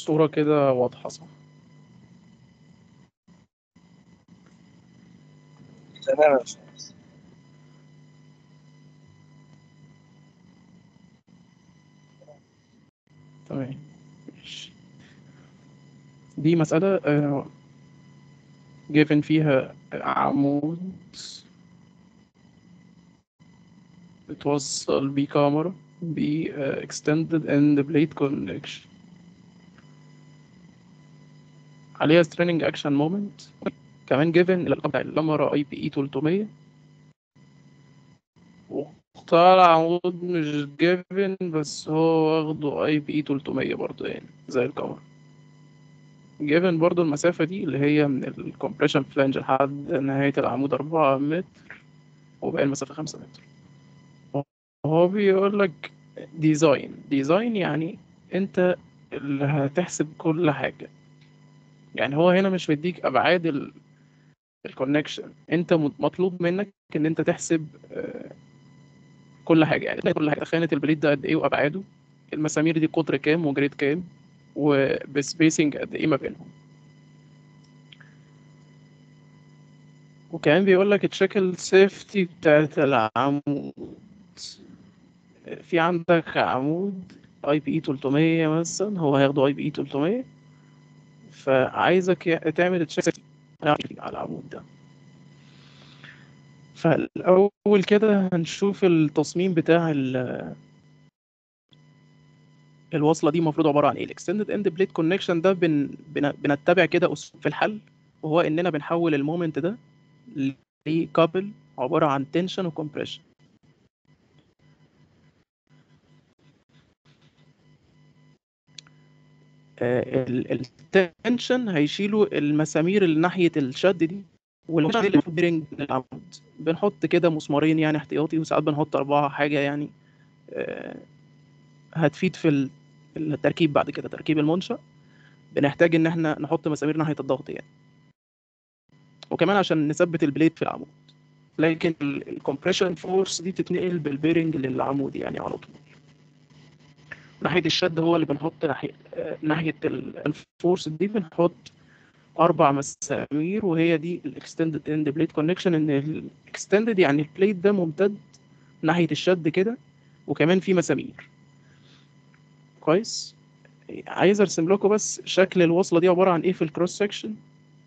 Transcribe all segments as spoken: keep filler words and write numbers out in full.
الصورة كده واضحة صح؟ تمام يا باشمهندس. تمام ماشي. دي مسألة آه، given فيها عمود بتوصل بيه كاميرا ب آه، extended end plate connection عليها straining action moment. كمان given الأرقام بتاع الكاميرا اي بي اي ثلاثمية، وقطاع العمود مش given بس هو واخده اي بي اي ثلاثمية برضه يعني زي الكاميرا. given برضه المسافة دي اللي هي من الكompression flange لحد نهاية العمود أربعة متر وباقي المسافة خمسة متر. هو بيقول لك ديزاين ديزاين يعني انت اللي هتحسب كل حاجة. يعني هو هنا مش مديك ابعاد الكونكشن، انت مطلوب منك ان انت تحسب آه، كل حاجة. يعني كل حاجة، خانة البليد ده قد ايه وابعاده، المسامير دي قطر كام وجريد كام وبسبيسنج قد ايه ما بينهم. وكمان بيقول لك تشيك السيفتي بتاعت العمود. في عندك عمود اي بي اي ثلاثمية مثلا، هو هياخده اي بي اي ثلاثمية، فعايزك ي- تعمل تشيك على العمود ده. فالاول كده هنشوف التصميم بتاع ال- الوصله دي المفروض عباره عن ايه. الاكستندد اند بليت كونكشن ده بن بن بنتبع كده اسلوب في الحل، وهو اننا بنحول المومنت ده لكابل عباره عن تنشن وكمبريشن. التنشن هيشيلوا المسامير اللي ناحيه الشد دي، والكمبريشن اللي المفروض بيرنج للعمود. بنحط كده مسمارين يعني احتياطي، وساعات بنحط اربعه، حاجه يعني آه، هتفيد في ال- التركيب بعد كده، تركيب المنشأ. بنحتاج ان احنا نحط مسامير ناحيه الضغط يعني، وكمان عشان نثبت البليد في العمود. لكن الكompression فورس دي بتتنقل بالبيرنج للعمود يعني على طول. ناحيه الشد هو اللي بنحط ناحيه آه، ناحيه ال- الفورس دي بنحط اربع مسامير، وهي دي الاكستندد اند بليد كونكشن. ان الاكستندد يعني البليد ده ممتد ناحيه الشد كده، وكمان في مسامير. كويس. عايز ارسم لكم بس شكل الوصله دي عباره عن ايه في الكروس سكشن.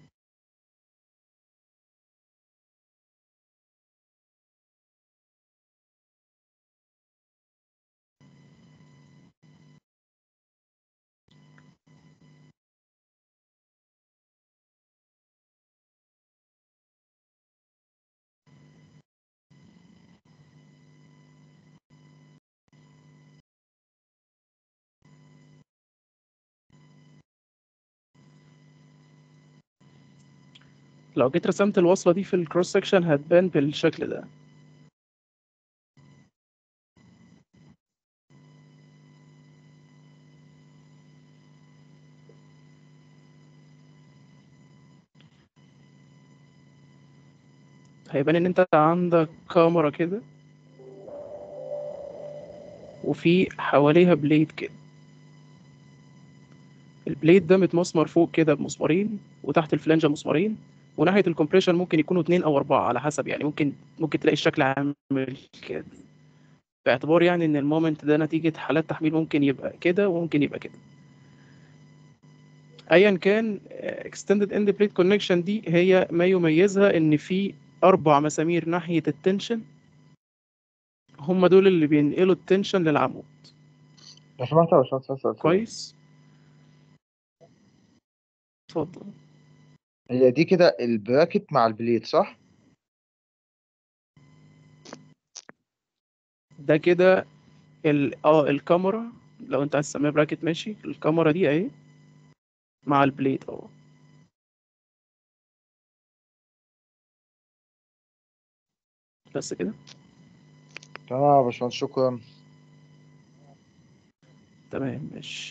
لو جيت رسمت الوصله دي في الكروس سكشن هتبان بالشكل ده. هيبان ان انت عندك كاميرا كده، وفي حواليها بليد كده. البليد ده متمسمر فوق كده بمسمارين، وتحت الفلانجة مسمارين، وناحية الكompression ممكن يكونوا اتنين أو أربعة على حسب. يعني ممكن ممكن تلاقي الشكل عامل كده، باعتبار يعني إن المومنت ده نتيجة حالات تحميل، ممكن يبقى كده وممكن يبقى كده. أيا كان آه، extended end plate connection دي هي ما يميزها إن في أربع مسامير ناحية التنشن، هم دول اللي بينقلوا التنشن للعمود. لو سمحت يا باشمهندس أسأل سؤال. كويس. اتفضل. هي دي كده البراكت مع البليد صح؟ ده كده ال اه الكاميرا، لو انت عايز تسميها براكت ماشي. الكاميرا دي اهي مع البليد اهو. بس كده. تمام يا باشمهندس، شكرا. تمام ماشي.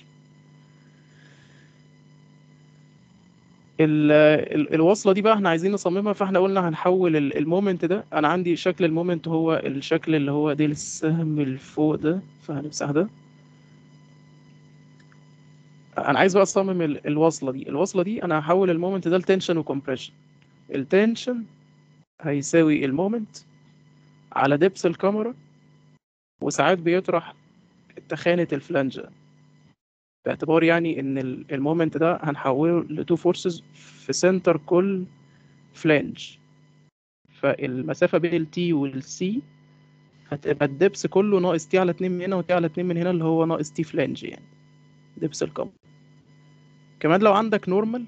ال ال الوصلة دي بقى احنا عايزين نصممها، فاحنا قلنا هنحول ال- المومنت ده. انا عندي شكل المومنت هو الشكل اللي هو ديل السهم اللي فوق ده، فهنمسح ده. انا عايز بقى اصمم ال- الوصله دي الوصله دي انا هحول المومنت ده لتنشن وكمبريشن. التنشن هيساوي المومنت على دبس الكاميرا، وساعات بيطرح تخانة الفلانجة، باعتبار يعني ان ال- المومنت ده هنحوله لتو فورسز في سنتر كل فلانج. فالمسافة بين التي والسي هتبقى الدبس كله ناقص تي على اتنين من هنا وتي على اتنين من هنا، اللي هو ناقص تي فلانج يعني دبس الكاميرا. كمان لو عندك نورمال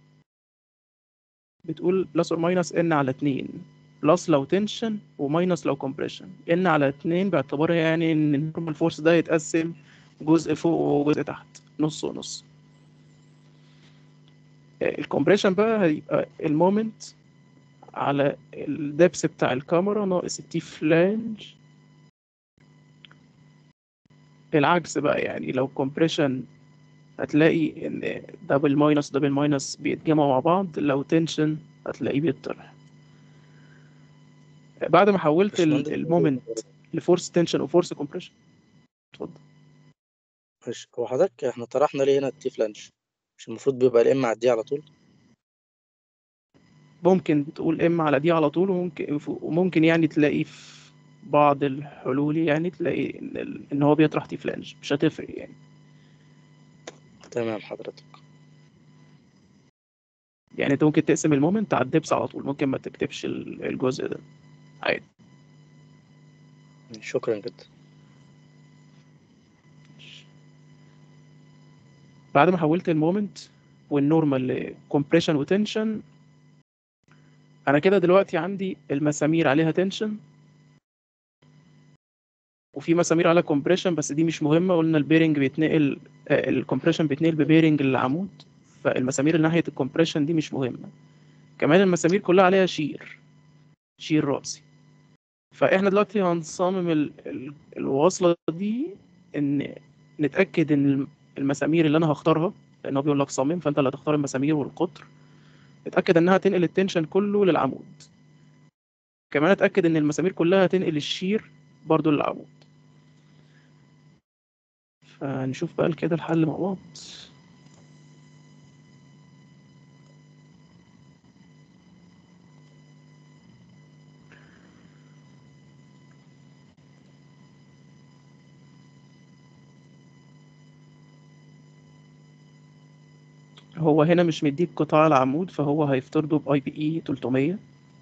بتقول بلس اور ماينس ان على اتنين، بلس لو تنشن وماينس لو كومبريشن. ان على اتنين باعتبارها يعني ان النورمال فورس ده يتقسم جزء فوق وجزء تحت، نص ونص. الكومبريشن بقى هيبقى المومنت على الدبس بتاع الكاميرا ناقص التي فلانج. العكس بقى، يعني لو كومبريشن هتلاقي ان دبل ماينس دبل ماينس بيتجمعوا مع بعض، لو تنشن هتلاقيه بيتطرح. بعد ما حولت باشمهندس، المومنت لفورس تنشن وفورس كومبريشن. اتفضل. ماشي، هو حضرتك احنا طرحنا ليه هنا التي فلانش؟ مش المفروض بيبقى الام على الدي على طول؟ ممكن تقول ام على دي على طول، وممكن وممكن يعني تلاقي في بعض الحلول يعني تلاقي ان ال- ان هو بيطرح تي فلانج، مش هتفرق يعني. تمام حضرتك. يعني انت ممكن تقسم المومنت على الدبس على طول، ممكن ما تكتبش ال- الجزء ده عادي. شكرا جدا. بعد ما حولت المومنت والنورمال لكمبريشن وتنشن، انا كده دلوقتي عندي المسامير عليها تنشن وفي مسامير على كومبريشن، بس دي مش مهمه. قلنا البيرنج بيتنقل، الكومبريشن بيتنقل ببيرنج للعمود، فالمسامير اللي ناحيه الكومبريشن دي مش مهمه. كمان المسامير كلها عليها شير شير رأسي. فاحنا دلوقتي هنصمم ال... ال... الوصله دي، ان نتاكد ان المسامير اللي انا هختارها، لان هو بيقول لك صمم، فانت اللي هتختار المسامير والقطر، اتاكد انها تنقل التنشن كله للعمود. كمان اتاكد ان المسامير كلها تنقل الشير برضو للعمود. فنشوف بقى كده الحل مع بعض. هو هنا مش مديك قطاع العمود، فهو هيفترضه باي بي اي تلتمية.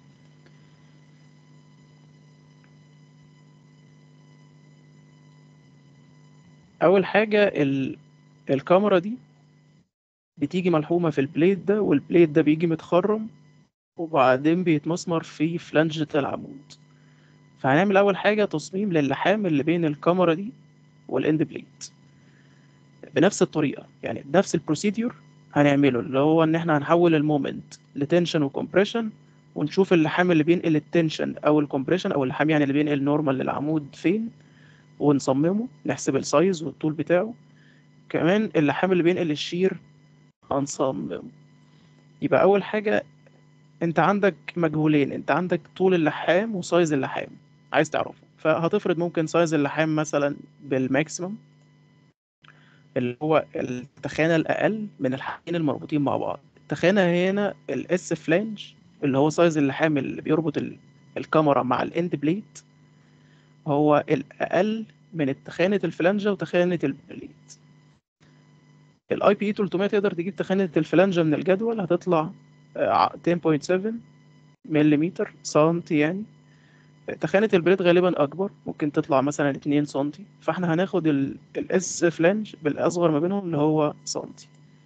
اول حاجه ال... الكاميرا دي بتيجي ملحومه في البليت ده، والبليت ده بيجي متخرم وبعدين بيتمسمر في فلانجة العمود. فهنعمل اول حاجه تصميم للحام اللي بين الكاميرا دي والاند بليت بنفس الطريقه، يعني نفس البروسيديور هنعمله، اللي هو ان احنا هنحول المومنت لتنشن وكمبريشن، ونشوف اللحام اللي بينقل التنشن او الكمبريشن، او اللحام يعني اللي بينقل نورمال للعمود فين، ونصممه، نحسب السايز والطول بتاعه. كمان اللحام اللي بينقل الشير هنصممه. يبقى اول حاجه انت عندك مجهولين، انت عندك طول اللحام وسايز اللحام عايز تعرفه. فهتفرض ممكن سايز اللحام مثلا بالماكسيمم، اللي هو التخانة الأقل من الحاجتين المربوطين مع بعض. التخانة هنا الاس فلانج، اللي هو سايز اللحام اللي بيربط ال- الكاميرا مع الاند بليت، هو الأقل من التخانة الفلانجة وتخانة البليت. الاي بي اي تلتمية تقدر تجيب تخانة الفلانجة من الجدول، هتطلع آه، عشرة فاصلة سبعة ملم سنتي يعني. تخانة البليت غالبا أكبر، ممكن تطلع مثلا اتنين سنتي، فاحنا هناخد الاس فلانج بالأصغر ما بينهم اللي هو سنتي.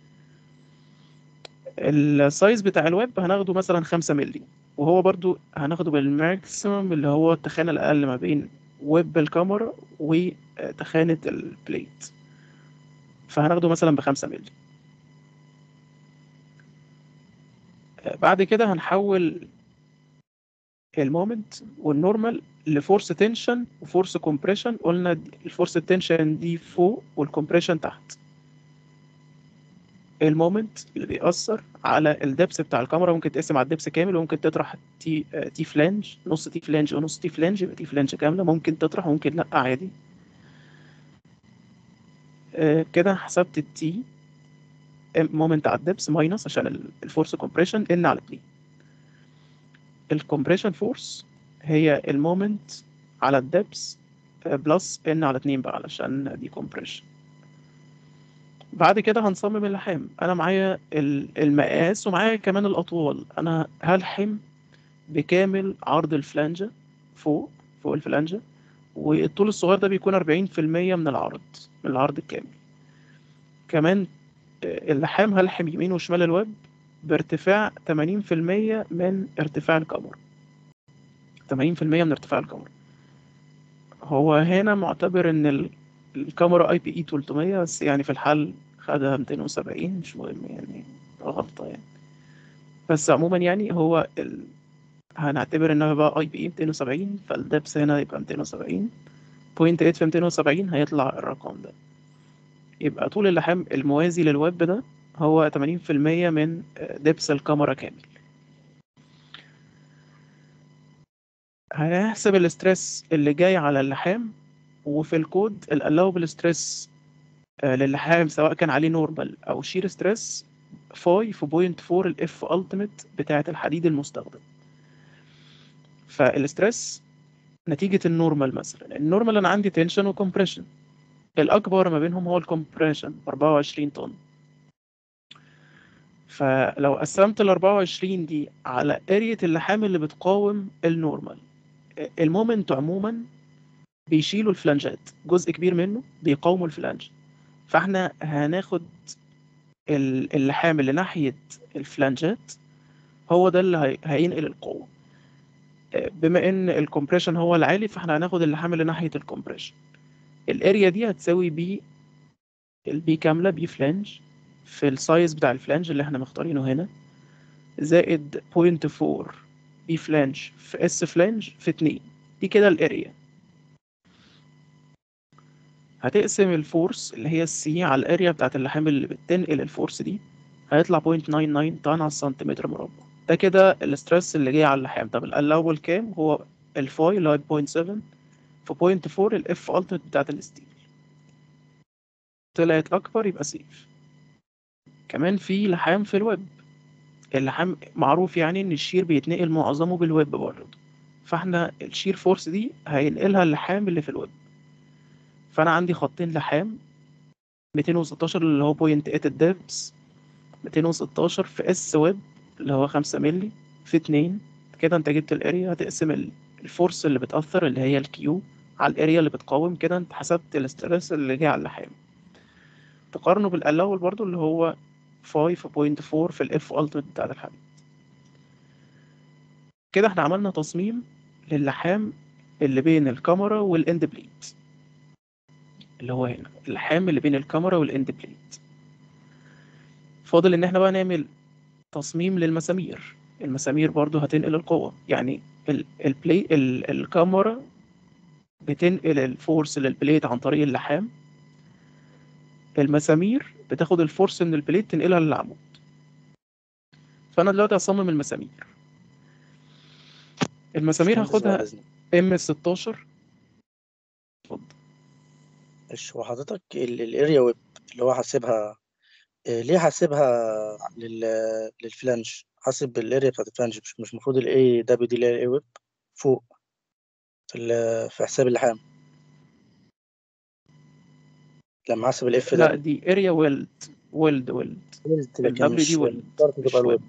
السايز بتاع الويب هناخده مثلا خمسة مللي، وهو برضو هناخده بالماكسيمم اللي هو التخانة الأقل ما بين ويب الكاميرا وتخانة البليت، فهناخده مثلا بخمسة مللي. بعد كده هنحول المومنت والنورمال لفورس تنشن وفورس كومبريشن. قلنا الفورس تنشن دي فوق والكومبريشن تحت. المومنت اللي بيأثر على الدبس بتاع الكاميرا ممكن تقسم على الدبس كامل، وممكن تطرح تي تي فلانج، نص تي فلانج ونص تي فلانج، يبقى تي فلانج كاملة. ممكن تطرح وممكن لأ عادي. آه، كده حسبت التي مومنت على الدبس ماينس عشان الفورس كومبريشن ان على اتنين. الكومبريشن فورس هي المومنت على الدبس بلس ان على اتنين بقى علشان دي كومبريشن. بعد كده هنصمم اللحام. انا معايا المقاس ومعايا كمان الاطوال. انا هلحم بكامل عرض الفلانجة فوق فوق الفلانجة، والطول الصغير ده بيكون أربعين في المية من العرض من العرض الكامل. كمان اللحام هلحم يمين وشمال الويب بارتفاع ثمانين في المية من ارتفاع الكاميرا. ثمانين في المية من ارتفاع الكاميرا. هو هنا معتبر ان الكاميرا اي بي اي ثلاثمية، بس يعني في الحل خدها مئتين وسبعين، مش مهم يعني، غلطة يعني. بس عموما يعني هو ال... هنعتبر انها بقى اي بي اي مئتين وسبعين، فالدبس هنا يبقى مئتين وسبعين بوينت ثمانية في مئتين وسبعين، هيطلع الرقم ده. يبقى طول اللحام الموازي للويب ده هو ثمانين في المية من دبس الكاميرا كامل. هنحسب الاسترس اللي جاي على اللحام، وفي الكود الالوبل ستريس للحام سواء كان عليه نورمال او شير ستريس فاي في بوينت فور الاف التيميت بتاعه الحديد المستخدم. فالاسترس نتيجة النورمال، مثلا النورمال انا عندي تنشن وكمبريشن، الاكبر ما بينهم هو الكمبريشن أربعة وعشرين طن. فلو قسمت ال أربعة وعشرين دي على ارية اللحام اللي بتقاوم النورمال، المومنت عموما بيشيلوا الفلانجات، جزء كبير منه بيقاوموا الفلانج. فاحنا هناخد اللحام اللي ناحية الفلانجات هو ده اللي هي... هينقل القوة. بما ان الكمبريشن هو العالي، فاحنا هناخد اللحام اللي ناحية الكمبريشن. الاريا دي هتساوي بي البي كاملة، بي فلانج في السايز بتاع الفلانج اللي احنا مختارينه هنا، زائد بوينت فور بي فلانج في اس فلانج في اتنين. دي كده الاريا. هتقسم الفورس اللي هي السي على الاريا بتاعت اللحام اللي بتنقل الفورس دي، هيطلع صفر فاصلة تسعة تسعة طن على السنتيمتر مربع. ده كده الاسترس اللي جاي على اللحام. طب الاول كام؟ هو الفاي اللي هو صفر فاصلة سبعة في بوينت فور الاف التيميت بتاعت الستيل. طلعت اكبر يبقى سيف. كمان في لحام في الويب. اللحام معروف يعني ان الشير بيتنقل معظمه بالويب برضه، فاحنا الشير فورس دي هينقلها اللحام اللي في الويب. فانا عندي خطين لحام، مئتين وستاشر اللي هو بوينت تمانية الدبس، مئتين وستاشر في اس ويب اللي هو خمسة مللي في اتنين. كده انت جبت الاريا. هتقسم الفورس اللي بتأثر اللي هي الكيو على الاريا اللي بتقاوم. كده انت حسبت الاسترس اللي جاي على اللحام. تقارنه بالاول برضو اللي هو خمسة فاصلة أربعة في الاف التيميت بتاع الحديد. كده احنا عملنا تصميم للحام اللي بين الكاميرا والاند بليت، اللي هو هنا اللحام اللي بين الكاميرا والاند بليت. فاضل ان احنا بقى نعمل تصميم للمسامير. المسامير برضو هتنقل القوة، يعني البلاي الكاميرا بتنقل الفورس للبليت عن طريق اللحام، المسامير بتاخد الفورس من البليت تنقلها للعمود. فانا دلوقتي هصمم المسامير. المسامير باشمهندس بعد هاخدها إذنك، ام ستاشر. اتفضل. مش هو حضرتك الاريا ويب اللي هو حاسبها، آه، ليه حاسبها لل... للفلانج؟ حاسب الاريا بتاعت الفلانج، مش مش المفروض الاي دبليو دي اللي هي الاي ويب فوق في ال... في حساب اللحام لما حاسب الاف لا، دبليو؟ دي اريا ويلد ويلد ويلد قلت لكن الدبليو دي مش مش ويلد شرط تبقى مش الويب. ويب.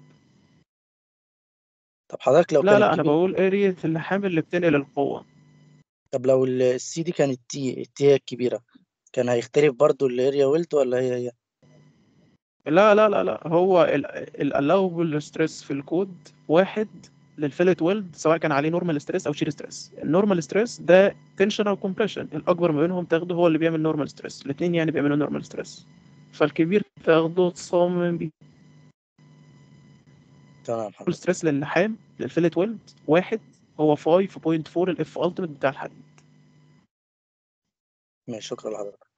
طب حضرتك لو لا كانت لا، انا بي بي، بقول اريا اللحام اللي بتنقل القوة. طب لو السي دي كانت تي التي هي الكبيرة، كان هيختلف برضو الاريا ويلد ولا هي هي؟ لا لا لا لا، هو الالوبل ستريس في الكود واحد للفيلت ويلد، سواء كان عليه نورمال ستريس او شير ستريس. النورمال ستريس ده تنشن او كومبريشن، الاكبر ما بينهم تاخده هو اللي بيعمل نورمال ستريس. الاثنين يعني بيعملوا نورمال ستريس، فالكبير تاخده تصمم بيه. تمام حضرتك. ستريس للحام للفيلت ويلد واحد هو خمسة فاصلة أربعة الاف التيميت بتاع الحديد. ماشي، شكرا لحضرتك.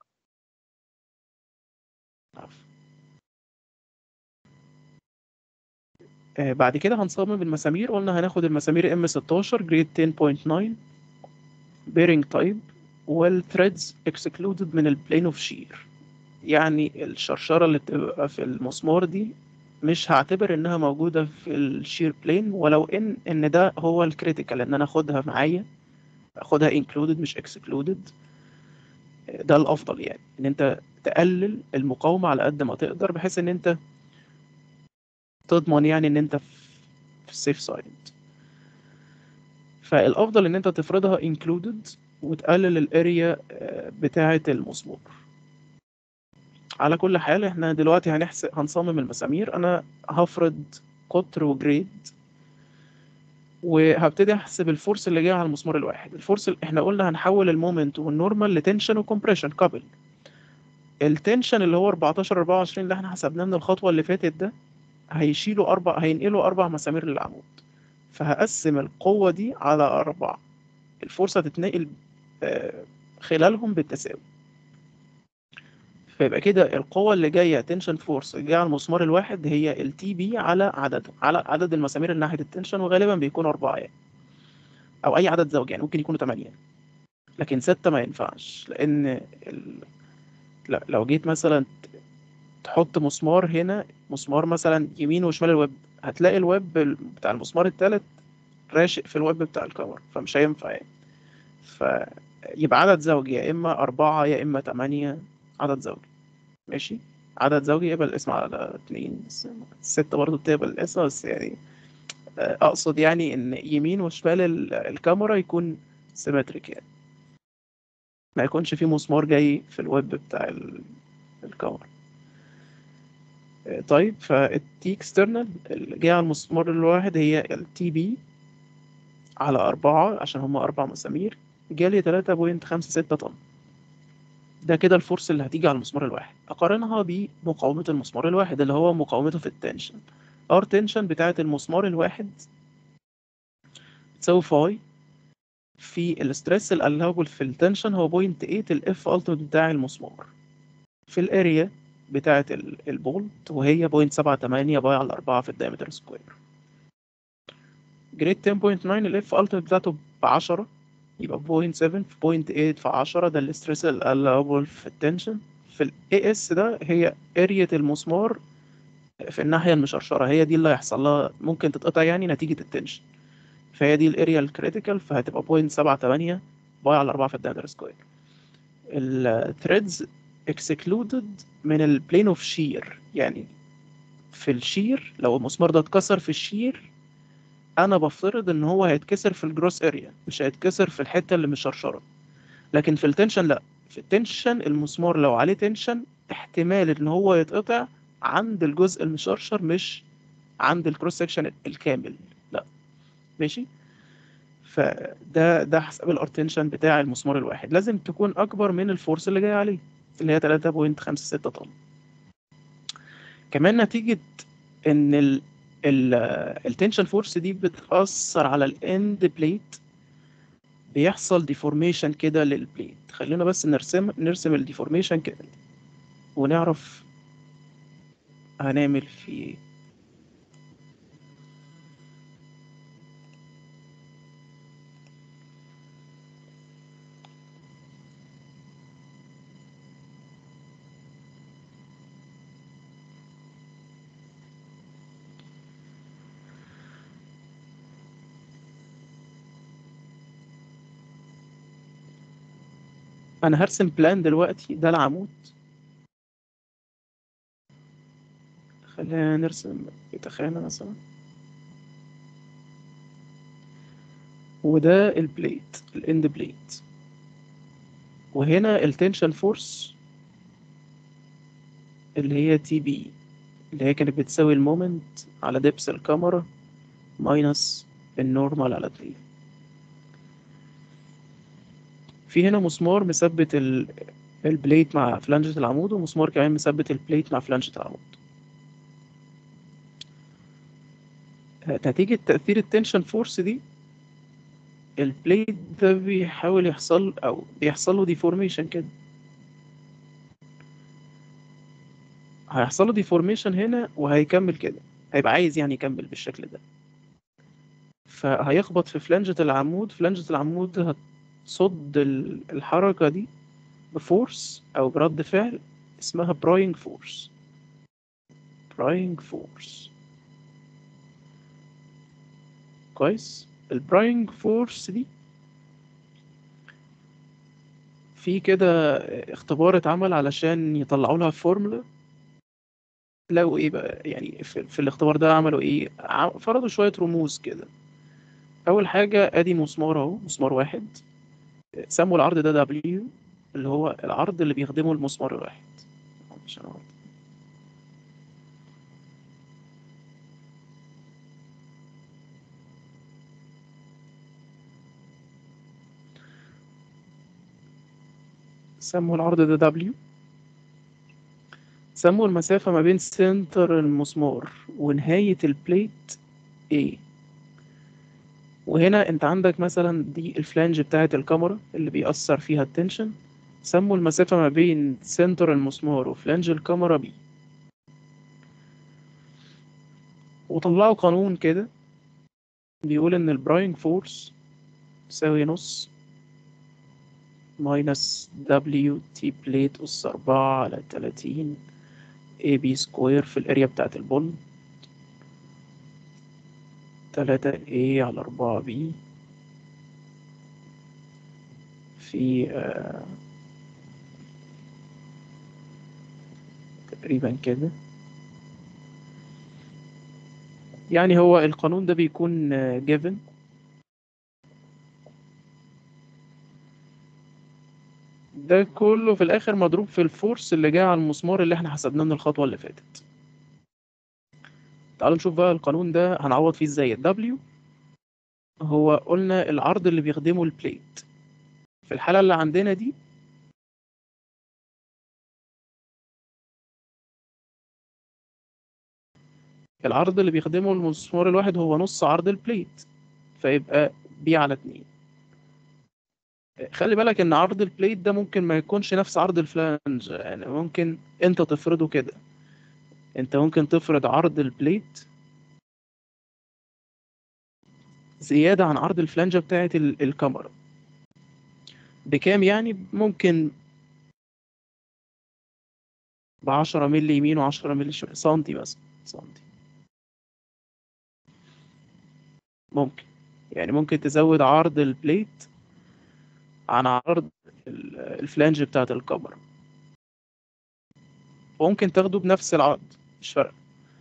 آه بعد كده هنصمم المسامير. قلنا هناخد المسامير ام ستاشر جريد عشرة فاصلة تسعة بيرنج تايب والثريدز اكسكلودد من البلين اوف شير. يعني الشرشرة اللي بتبقى في المسمار دي مش هعتبر انها موجودة في الشير بلين، ولو ان ان ده هو الكريتيكال ان انا اخدها معايا، اخدها included مش excluded. ده الافضل يعني ان انت تقلل المقاومة على قد ما تقدر، بحيث ان انت تضمن يعني ان انت في السيف سايد. فالافضل ان انت تفرضها included وتقلل الاريا بتاعة المسمار. على كل حال احنا دلوقتي هنحسب هنصمم المسامير. انا هفرض قطر وجريد، وهبتدي احسب الفورس اللي جاي على المسمار الواحد. الفورس اللي احنا قلنا هنحول المومنت والنورمال لتنشن وكمبريشن كابل. التنشن اللي هو أربعتاشر أربعة وعشرين اللي احنا حسبناه من الخطوه اللي فاتت ده، هيشيلوا اربع هينقلوا اربع مسامير للعمود. فهقسم القوه دي على اربعه، الفورس هتتنقل آه، خلالهم بالتساوي. فيبقى كده القوة اللي جاية تنشن فورس جاية على المسمار الواحد هي التي بي على عددهم، على عدد المسامير اللي ناحية التنشن، وغالبا بيكونوا أربعة يعني، أو أي عدد زوجي يعني، ممكن يكونوا تمانية، لكن ستة ما ينفعش. لأن ال... لا، لو جيت مثلا تحط مسمار هنا، مسمار مثلا يمين وشمال الويب، هتلاقي الويب بتاع المسمار التالت راشق في الويب بتاع الكاميرا، فمش هينفع يعني. فيبقى عدد زوجي، يا إما أربعة يا إما تمانية، عدد زوجي ماشي. عدد زوجي يبقى الاسم على اتنين، ستة برضه بتقبل الاسم، بس يعني اقصد يعني ان يمين وشمال ال- الكاميرا يكون سيمتريك يعني، ما يكونش فيه مسمار جاي في الويب بتاع ال- الكاميرا. طيب فالتي اكسترنال اللي جاي على المسمار الواحد هي التي بي على أربعة، عشان هما أربع مسامير، جالي تلاتة بوينت خمسة ستة طن. ده كده الفورس اللي هتيجي على المسمار الواحد. أقارنها بمقاومة المسمار الواحد اللي هو مقاومته في التنشن. ار تنشن بتاعة المسمار الواحد تساوي فاي في الاسترس الالوبل في التنشن هو بوينت تمانية الاف التيمت بتاع المسمار، في الاريا بتاعة ال- البولت وهي بوينت سبعة تمانية باي على أربعة في الدايمتر سكوير. جريد عشرة بوينت تسعة الاف التيمت بتاعته ب عشرة، يبقى بوينت سبعة في بوينت تمانية في عشرة، ده الاسترس الالوبل في التنشن. في الاي اس ده هي اريا المسمار في الناحية المشرشرة، هي دي اللي هيحصل لها ممكن تتقطع يعني نتيجة التنشن، فهي دي الاريا الكريتيكال، فهتبقى بوينت سبعة تمانية باي على أربعة في الدايمتر سكوير. الثريدز اكسكلودد من البلين اوف شير، يعني في الشير لو المسمار ده اتكسر في الشير، انا بفترض ان هو هيتكسر في الجروس اريا، مش هيتكسر في الحته اللي مشرشره. لكن في التنشن لا، في التنشن المسمار لو عليه تنشن احتمال ان هو يتقطع عند الجزء المشرشر، مش عند الكروس سكشن الكامل، لا ماشي. فده ده حساب الارتنشن بتاع المسمار الواحد، لازم تكون اكبر من الفورس اللي جاي عليه اللي هي تلاتة بوينت خمسة ستة طن. كمان نتيجة ان ال ال التنشن فورس دي بتأثر على الاند بليت، بيحصل ديفورميشن كده للبليت. خلينا بس نرسم نرسم الديفورميشن كده ونعرف هنعمل فيه ايه. انا هرسم بلان دلوقتي، ده العمود. خلينا نرسم تخانة مثلا، وده البليت الاند بليت، وهنا التنشن فورس اللي هي تي بي، اللي هي كانت بتساوي المومنت على دبس الكاميرا ماينس النورمال على اتنين. في هنا مسمار مثبت ال... البليت مع فلانجة العمود، ومسمار كمان مثبت البليت مع فلانجة العمود. نتيجة تأثير التنشن فورس دي، البليت ده بيحاول يحصل أو بيحصل له ديفورميشن كده، هيحصل له ديفورميشن هنا وهيكمل كده، هيبقى عايز يعني يكمل بالشكل ده، فهيخبط في فلانجة العمود. فلانجة العمود هتصد ال- الحركة دي بفورس أو برد فعل اسمها براينج فورس. براينج فورس كويس. البراينج فورس دي في كده اختبار اتعمل علشان يطلعوا لها فورمولا. لقوا ايه بقى يعني في, في الاختبار ده عملوا ايه؟ ع- فرضوا شوية رموز كده. اول حاجة ادي مسمار اهو، مسمار واحد، سموا العرض ده دبليو، اللي هو العرض اللي بيخدمه المسمار الواحد. عشان أعرف. سموا العرض ده دبليو. سموا المسافة ما بين سنتر المسمار ونهاية البليت A. وهنا انت عندك مثلا دي الفلانج بتاعة الكاميرا اللي بيأثر فيها التنشن. سموا المسافة ما بين سنتر المسمار وفلانج الكاميرا B. وطلعوا قانون كده بيقول ان البراينج فورس تساوي نص ماينس دبليو تي بليت أس أربعة على تلاتين اي بي سكوير في الاريا بتاعت البول، تلاتة اي على أربعة بي في آه تقريبا كده. يعني هو القانون ده بيكون جيفن. ده كله في الاخر مضروب في الفورس اللي جاي على المسمار اللي احنا حسبناه من الخطوة اللي فاتت. تعالوا نشوف بقى القانون ده هنعوض فيه ازاي. الدبليو هو قلنا العرض اللي بيخدمه البليت. في الحالة اللي عندنا دي العرض اللي بيخدمه المسمار الواحد هو نص عرض البليت، فيبقى بي على اتنين. خلي بالك ان عرض البليت ده ممكن ما يكونش نفس عرض الفلانج، يعني ممكن انت تفرضه كده. انت ممكن تفرض عرض البليت زيادة عن عرض الفلانجة بتاعة ال- الكاميرا. بكام يعني؟ ممكن بعشرة مللي يمين وعشرة مللي شمال، سنتي مثلا، سنتي. ممكن يعني ممكن تزود عرض البليت عن عرض ال- الفلانج بتاعة الكاميرا، وممكن تاخده بنفس العرض، مش فارقة.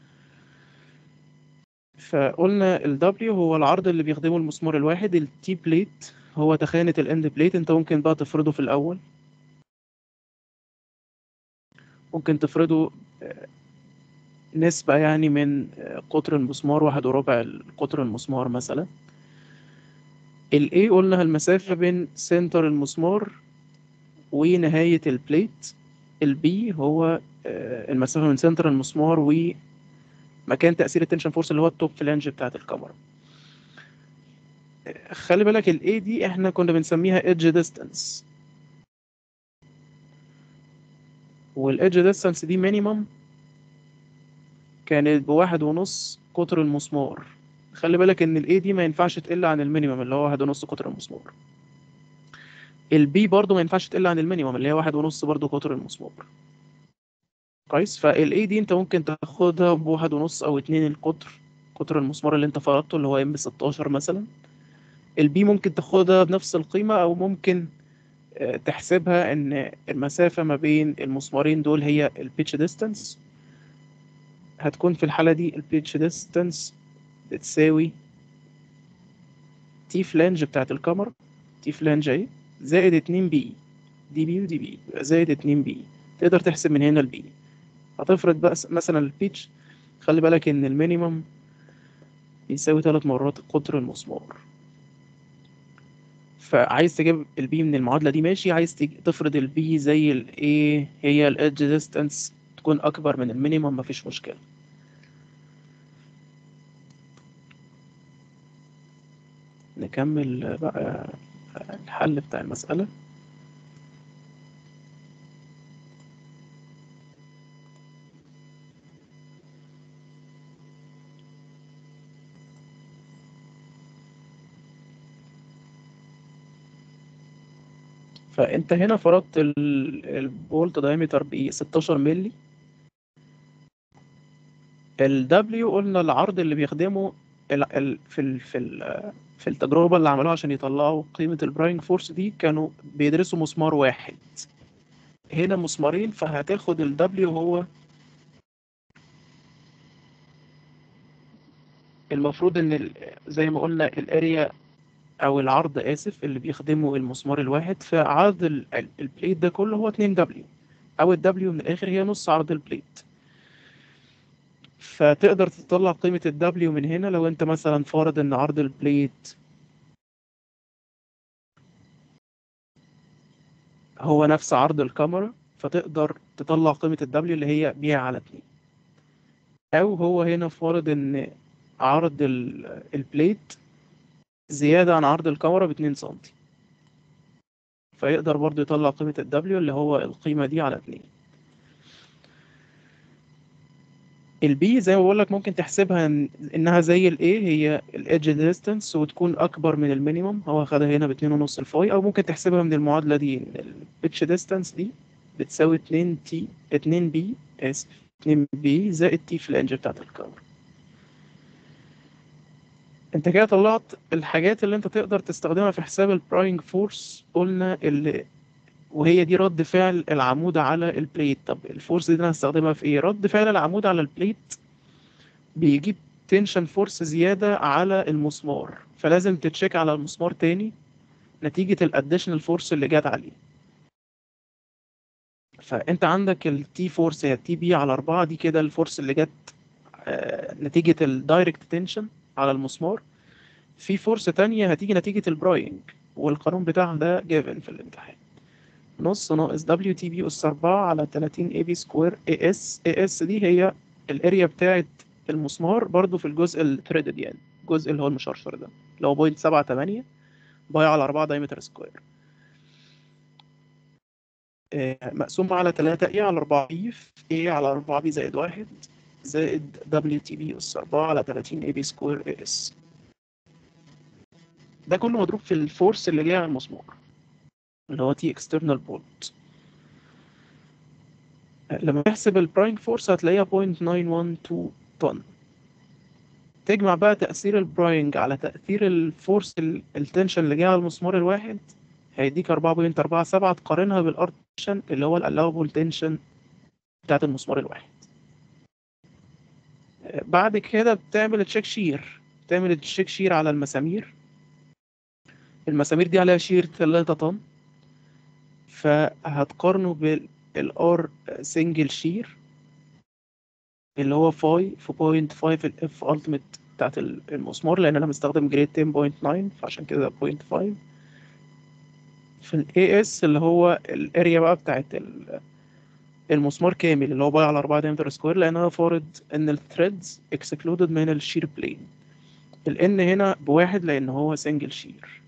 فقلنا ال W هو العرض اللي بيخدمه المسمار الواحد. ال T بليت هو تخانة الاند بليت. انت ممكن بقى تفرضه في الأول، ممكن تفرضه آه، نسبة يعني من آه، قطر المسمار، واحد وربع قطر المسمار مثلا. ال A قلنا المسافة بين سنتر المسمار ونهاية البليت. ال B هو آه، المسافة من سنتر المسمار ومكان تأثير التنشن فورس اللي هو التوب فلانج بتاعت الكاميرا. خلي بالك ال A دي احنا كنا بنسميها edge distance، والإيدج ديستانس دي مينيمم كانت بواحد ونص قطر المسمار. خلي بالك إن الإي دي ما ينفعش تقل عن المينيمم اللي هو واحد ونص قطر المسمار. البي برضو ما ينفعش تقل عن المينيمم اللي هي واحد ونص برضو قطر المسمار. كويس. فالإي دي أنت ممكن تاخدها بواحد ونص أو اتنين القطر، قطر المسمار اللي أنت فرضته اللي هو ام ستاشر مثلا. البي ممكن تاخدها بنفس القيمة، أو ممكن آه، تحسبها إن المسافة ما بين المسمارين دول هي البيتش ديستانس. هتكون في الحالة دي البيتش ديستانس بتساوي تي فلانج بتاعت الكاميرا، تي فلانج اهي، زائد اتنين بي، دي بي ودي بي، يبقى زائد اتنين بي. تقدر تحسب من هنا البي. هتفرض بقى س- مثلا البيتش. خلي بالك ان المينيمم بيساوي ثلاث مرات قطر المسمار. فعايز تجيب البي من المعادلة دي ماشي، عايز تج- تفرض البي زي الايه هي الادج ديستانس تكون اكبر من المينيمم، مفيش مشكلة. نكمل بقى الحل بتاع المسألة. فانت هنا فرضت ال البولت دايمتر ب ستاشر مللي. ال W قلنا العرض اللي بيخدمه ال ال في ال في ال في التجربة اللي عملوها عشان يطلعوا قيمة البراينج فورس دي، كانوا بيدرسوا مسمار واحد، هنا مسمارين، فهتاخد ال W هو المفروض ان ال- زي ما قلنا الاريا او العرض اسف اللي بيخدمه المسمار الواحد، فعرض ال- ال- البليت ده كله هو اتنين دبليو، او ال W من الاخر هي نص عرض البليت. فتقدر تطلع قيمة ال W من هنا لو انت مثلا فارض ان عرض البليت هو نفس عرض الكاميرا، فتقدر تطلع قيمة ال W اللي هي مية على اتنين. او هو هنا فارض ان عرض ال- البليت زيادة عن عرض الكاميرا باتنين سنتي، فيقدر برضو يطلع قيمة ال W اللي هو القيمة دي على اتنين. البي زي ما بقول لك ممكن تحسبها إن انها زي الايه، هي الايدج ديستانس وتكون اكبر من المينيمم، هو خدها هنا باتنين ونص الفاي. او ممكن تحسبها من المعادلة دي ان البيتش ديستانس دي بتساوي اتنين تي اتنين بي اسف اتنين بي زائد تي فلانج بتاعت الكاميرا. انت كده طلعت الحاجات اللي انت تقدر تستخدمها في حساب البراينج فورس. قلنا اللي وهي دي رد فعل العمود على البليت. طب الفورس دي انا هستخدمها في ايه؟ رد فعل العمود على البليت بيجيب تنشن فورس زيادة على المسمار، فلازم تتشيك على المسمار تاني نتيجة الاديشنال فورس اللي جات عليه. فانت عندك التي فورس هي تي بي على أربعة، دي كده الفورس اللي جت آه، نتيجة الدايركت تنشن على المسمار. في فورس تانية هتيجي نتيجة البراينج، والقانون بتاعها ده جيفن في الامتحان، نص ناقص دبليو تي بي أس أربعة على تلاتين اي بي سكوير اي اس. اي اس دي هي الاريا بتاعت المسمار برضو في الجزء الثريدد، يعني الجزء اللي هو المشرشر ده اللي هو بوينت سبعة تمانية باي على أربعة دايمتر سكوير، آه، مقسوم على تلاتة اي على أربعة بي في اي على أربعة بي زائد واحد زائد دبليو تي بي أس أربعة على تلاتين اي بي سكوير اي اس. ده كله مضروب في الفورس اللي جاي على المسمار اللي هو تي اكسترنال بولت. لما تحسب البراينج فورس هتلاقيها صفر فاصلة تسعمية واتناشر طن. تجمع بقى تأثير البراينج على تأثير الفورس ال- التنشن اللي جاي على المسمار الواحد، هيديك أربعة فاصلة أربعة سبعة، تقارنها بالار تنشن اللي هو الالاوبل تنشن بتاعت المسمار الواحد. بعد كده بتعمل تشيك شير، بتعمل تشيك شير على المسامير. المسامير دي عليها شير تلاتة طن، فهتقارنه بالار سنجل شير اللي هو فاي في بوينت خمسة الاف التيميت بتاعت المسمار، لان انا مستخدم جريد عشرة فاصلة تسعة فعشان كده بوينت خمسة. في الاي اس اللي هو الاريا بقى بتاعت ال- المسمار كامل اللي هو باي على أربعة دايمتر سكوير، لان انا فارض ان الثريدز اكسكلودد من الشير بلين. الان هنا بواحد لان هو سنجل شير.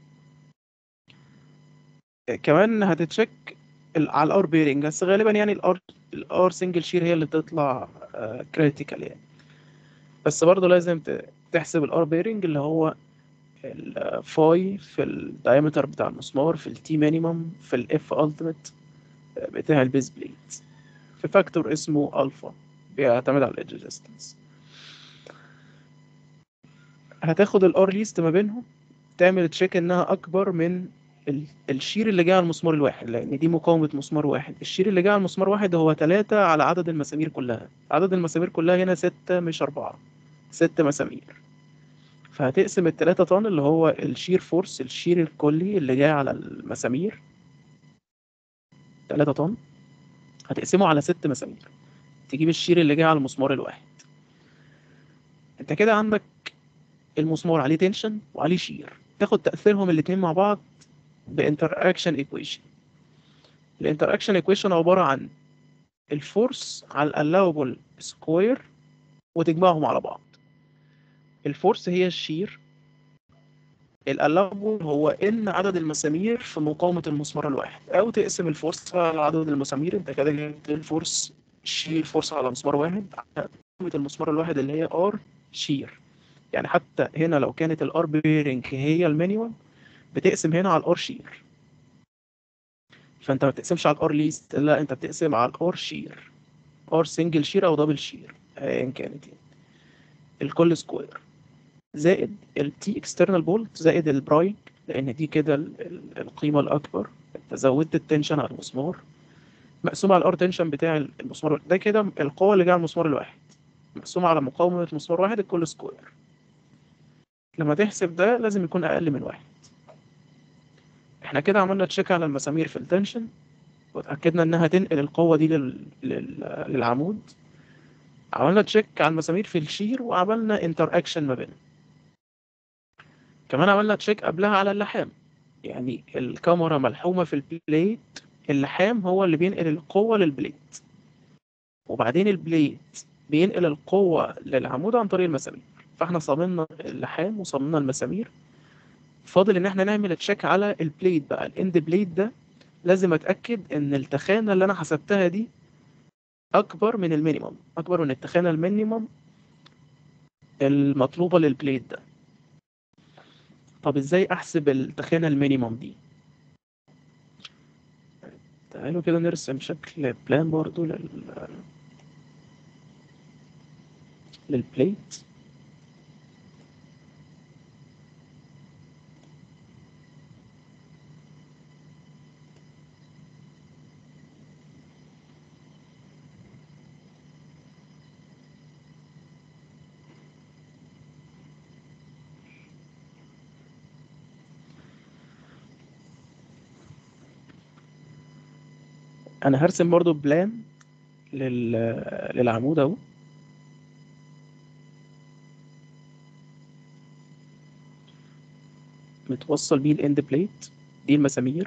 كمان هتتشيك ال- على الار بيرنج، بس غالبا يعني الار الار سنجل شير هي اللي بتطلع كريتيكال يعني. بس برضه لازم ت- تحسب الار بيرنج اللي هو الفاي في الدايمتر بتاع المسمار في التي مينيمم في الاف التيميت بتاع البيز بليت في فاكتور اسمه الفا بيعتمد على الإيدج ديستانس. هتاخد الار ليست ما بينهم، تعمل تشيك انها اكبر من ال- الشير اللي جاي على المسمار الواحد، لان دي مقاومة مسمار واحد. الشير اللي جاي على المسمار واحد هو تلاتة على عدد المسامير كلها، عدد المسامير كلها هنا ستة مش أربعة، ست مسامير. فهتقسم التلاتة طن اللي هو الشير فورس الشير الكلي اللي جاي على المسامير تلاتة طن، هتقسمه على ست مسامير، تجيب الشير اللي جاي على المسمار الواحد. انت كده عندك المسمار عليه تنشن وعليه شير، تاخد تأثيرهم الاتنين مع بعض بانتر اكشن ايكويشن. الانتر اكشن ايكويشن عبارة عن الفورس على الالاوبل سكوير وتجمعهم على بعض. الفورس هي الشير، الالاوبل هو ان عدد المسامير في مقاومة المسمار الواحد، او تقسم الفورس على عدد المسامير. انت كده جبت الفورس شير فورس على مسمار واحد على مقاومة المسمار الواحد اللي هي ار شير. يعني حتى هنا لو كانت الار بيرنج هي المينيمم، بتقسم هنا على الار شير. فانت ما بتقسمش على الار ليست، لا انت بتقسم على الار شير، ار سنجل شير او دبل شير ايا كانت يعني، الكل سكوير زائد التي اكسترنال بولت زائد البراينج، لان دي كده ال- ال- القيمه الاكبر. انت زودت التنشن على المسمار مقسوم على الار تنشن بتاع المسمار ده، كده القوه اللي جايه على المسمار الواحد مقسومه على مقاومه مسمار واحد الكل سكوير. لما تحسب ده لازم يكون اقل من واحد. احنا كده عملنا تشيك على المسامير في التنشن، واتاكدنا انها تنقل القوه دي لل... لل... للعمود. عملنا تشيك على المسامير في الشير وعملنا انتر اكشن ما بينهم. كمان عملنا تشيك قبلها على اللحام، يعني الكاميرا ملحومه في البليت، اللحام هو اللي بينقل القوه للبليت، وبعدين البليت بينقل القوه للعمود عن طريق المسامير. فاحنا صممنا اللحام وصممنا المسامير، فاضل ان احنا نعمل تشيك على البليت بقى، الاند بليت ده لازم اتاكد ان التخانه اللي انا حسبتها دي اكبر من المينيمم، اكبر من التخانه المينيمم المطلوبه للبليت ده. طب ازاي احسب التخانه المينيمم دي؟ تعالوا كده نرسم شكل بلان برضو لل... للبليت. انا هرسم برضو بلان لل... للعمود اهو. متوصل بيه الاند بليت، دي المسامير.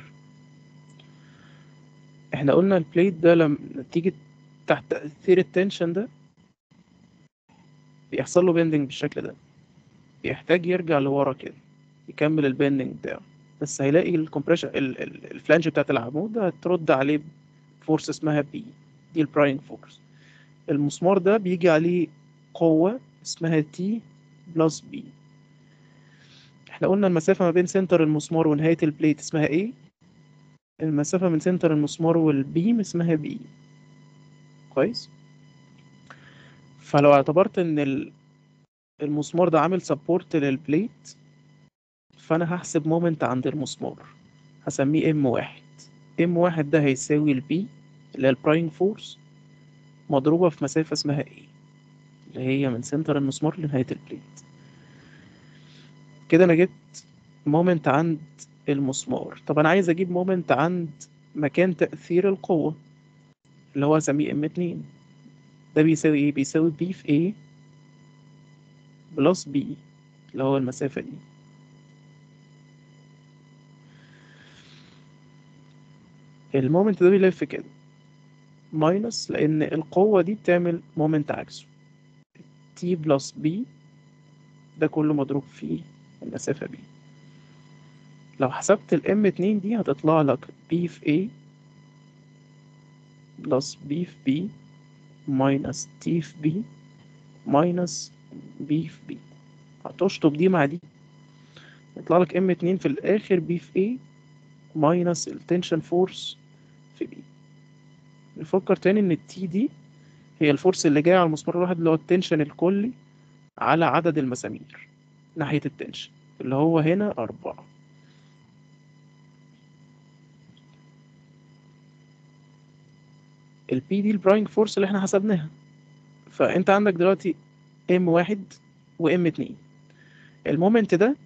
احنا قلنا البليت ده لما تيجي تحت تأثير التنشن ده بيحصل له بيندنج بالشكل ده، بيحتاج يرجع لورا كده يكمل البيندنج بتاعه، بس هيلاقي الكمبريشن الفلانج بتاعت العمود هترد عليه فورس اسمها بي، دي البراينج فورس. المسمار ده بيجي عليه قوة اسمها تي بلس بي. احنا قلنا المسافة ما بين سنتر المسمار ونهاية البليت اسمها ايه؟ المسافة من سنتر المسمار والبيم اسمها بي. كويس؟ فلو اعتبرت ان ال- المسمار ده عامل سبورت للبليت، فانا هحسب مومنت عند المسمار هسميه ام واحد. ام واحد ده هيساوي البي اللي هي البرايم فورس مضروبة في مسافة اسمها ايه، اللي هي من سنتر المسمار لنهاية البليت. كده انا جبت مومنت عند المسمار. طب انا عايز اجيب مومنت عند مكان تأثير القوة اللي هو هسميه ام اتنين. ده بيساوي ايه؟ بيساوي بي في ايه بلس بي اللي هو المسافة دي. المومنت ده بيلف كده ماينس، لان القوة دي بتعمل مومنت عكسه، تي بلس بي ده كله مضروب في المسافة بي. لو حسبت الام اتنين دي هتطلع لك بي في A بلس بي في B ماينس تي في B ماينس بي في B. هتشطب دي مع دي يطلع لك ام اتنين في الاخر بي في A ماينس التنشن فورس في B. نفكر تاني ان التي دي هي الفورس اللي جاية على المسمار الواحد اللي هو التنشن الكلي على عدد المسامير ناحية التنشن اللي هو هنا أربعة. البي دي البراينج فورس اللي احنا حسبناها. فانت عندك دلوقتي ام واحد وام اتنين. المومنت ده،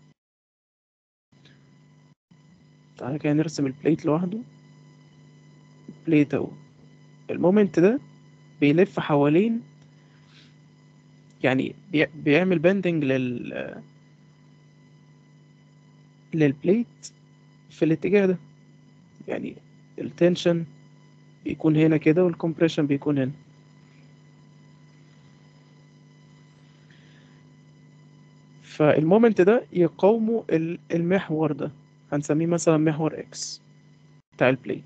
تعالى كده نرسم البليت لوحده. بليت اهو، المومنت ده بيلف حوالين، يعني بي... بيعمل بندنج لل للبليت في الاتجاه ده، يعني التنشن بيكون هنا كده والكمبريشن بيكون هنا. فالمومنت ده يقاومه ال- المحور ده، هنسميه مثلا محور اكس بتاع البليت.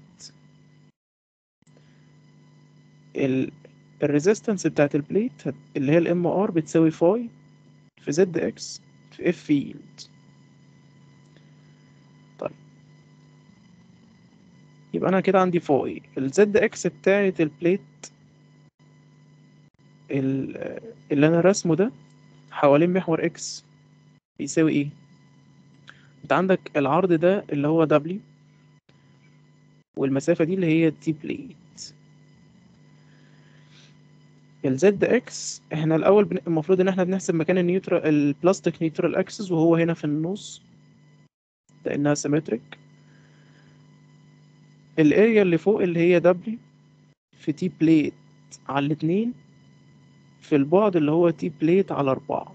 ال الريزيستنس بتاعت البليت هت- اللي هي الام ار بتساوي فاي في زد اكس في اف يلد. طيب يبقى انا كده عندي فوقي الزد اكس بتاعة البليت ال- اللي انا رسمه ده حوالين محور اكس بيساوي ايه؟ انت عندك العرض ده اللي هو W، والمسافة دي اللي هي تي بليت. الزد اكس احنا الاول بن... المفروض ان احنا بنحسب مكان النيوترال البلاستيك نيوترال اكسس، وهو هنا في النص لانها سيمتريك. الاريا اللي فوق اللي هي W في تي بليت على الاتنين في البعد اللي هو تي بليت على أربعة.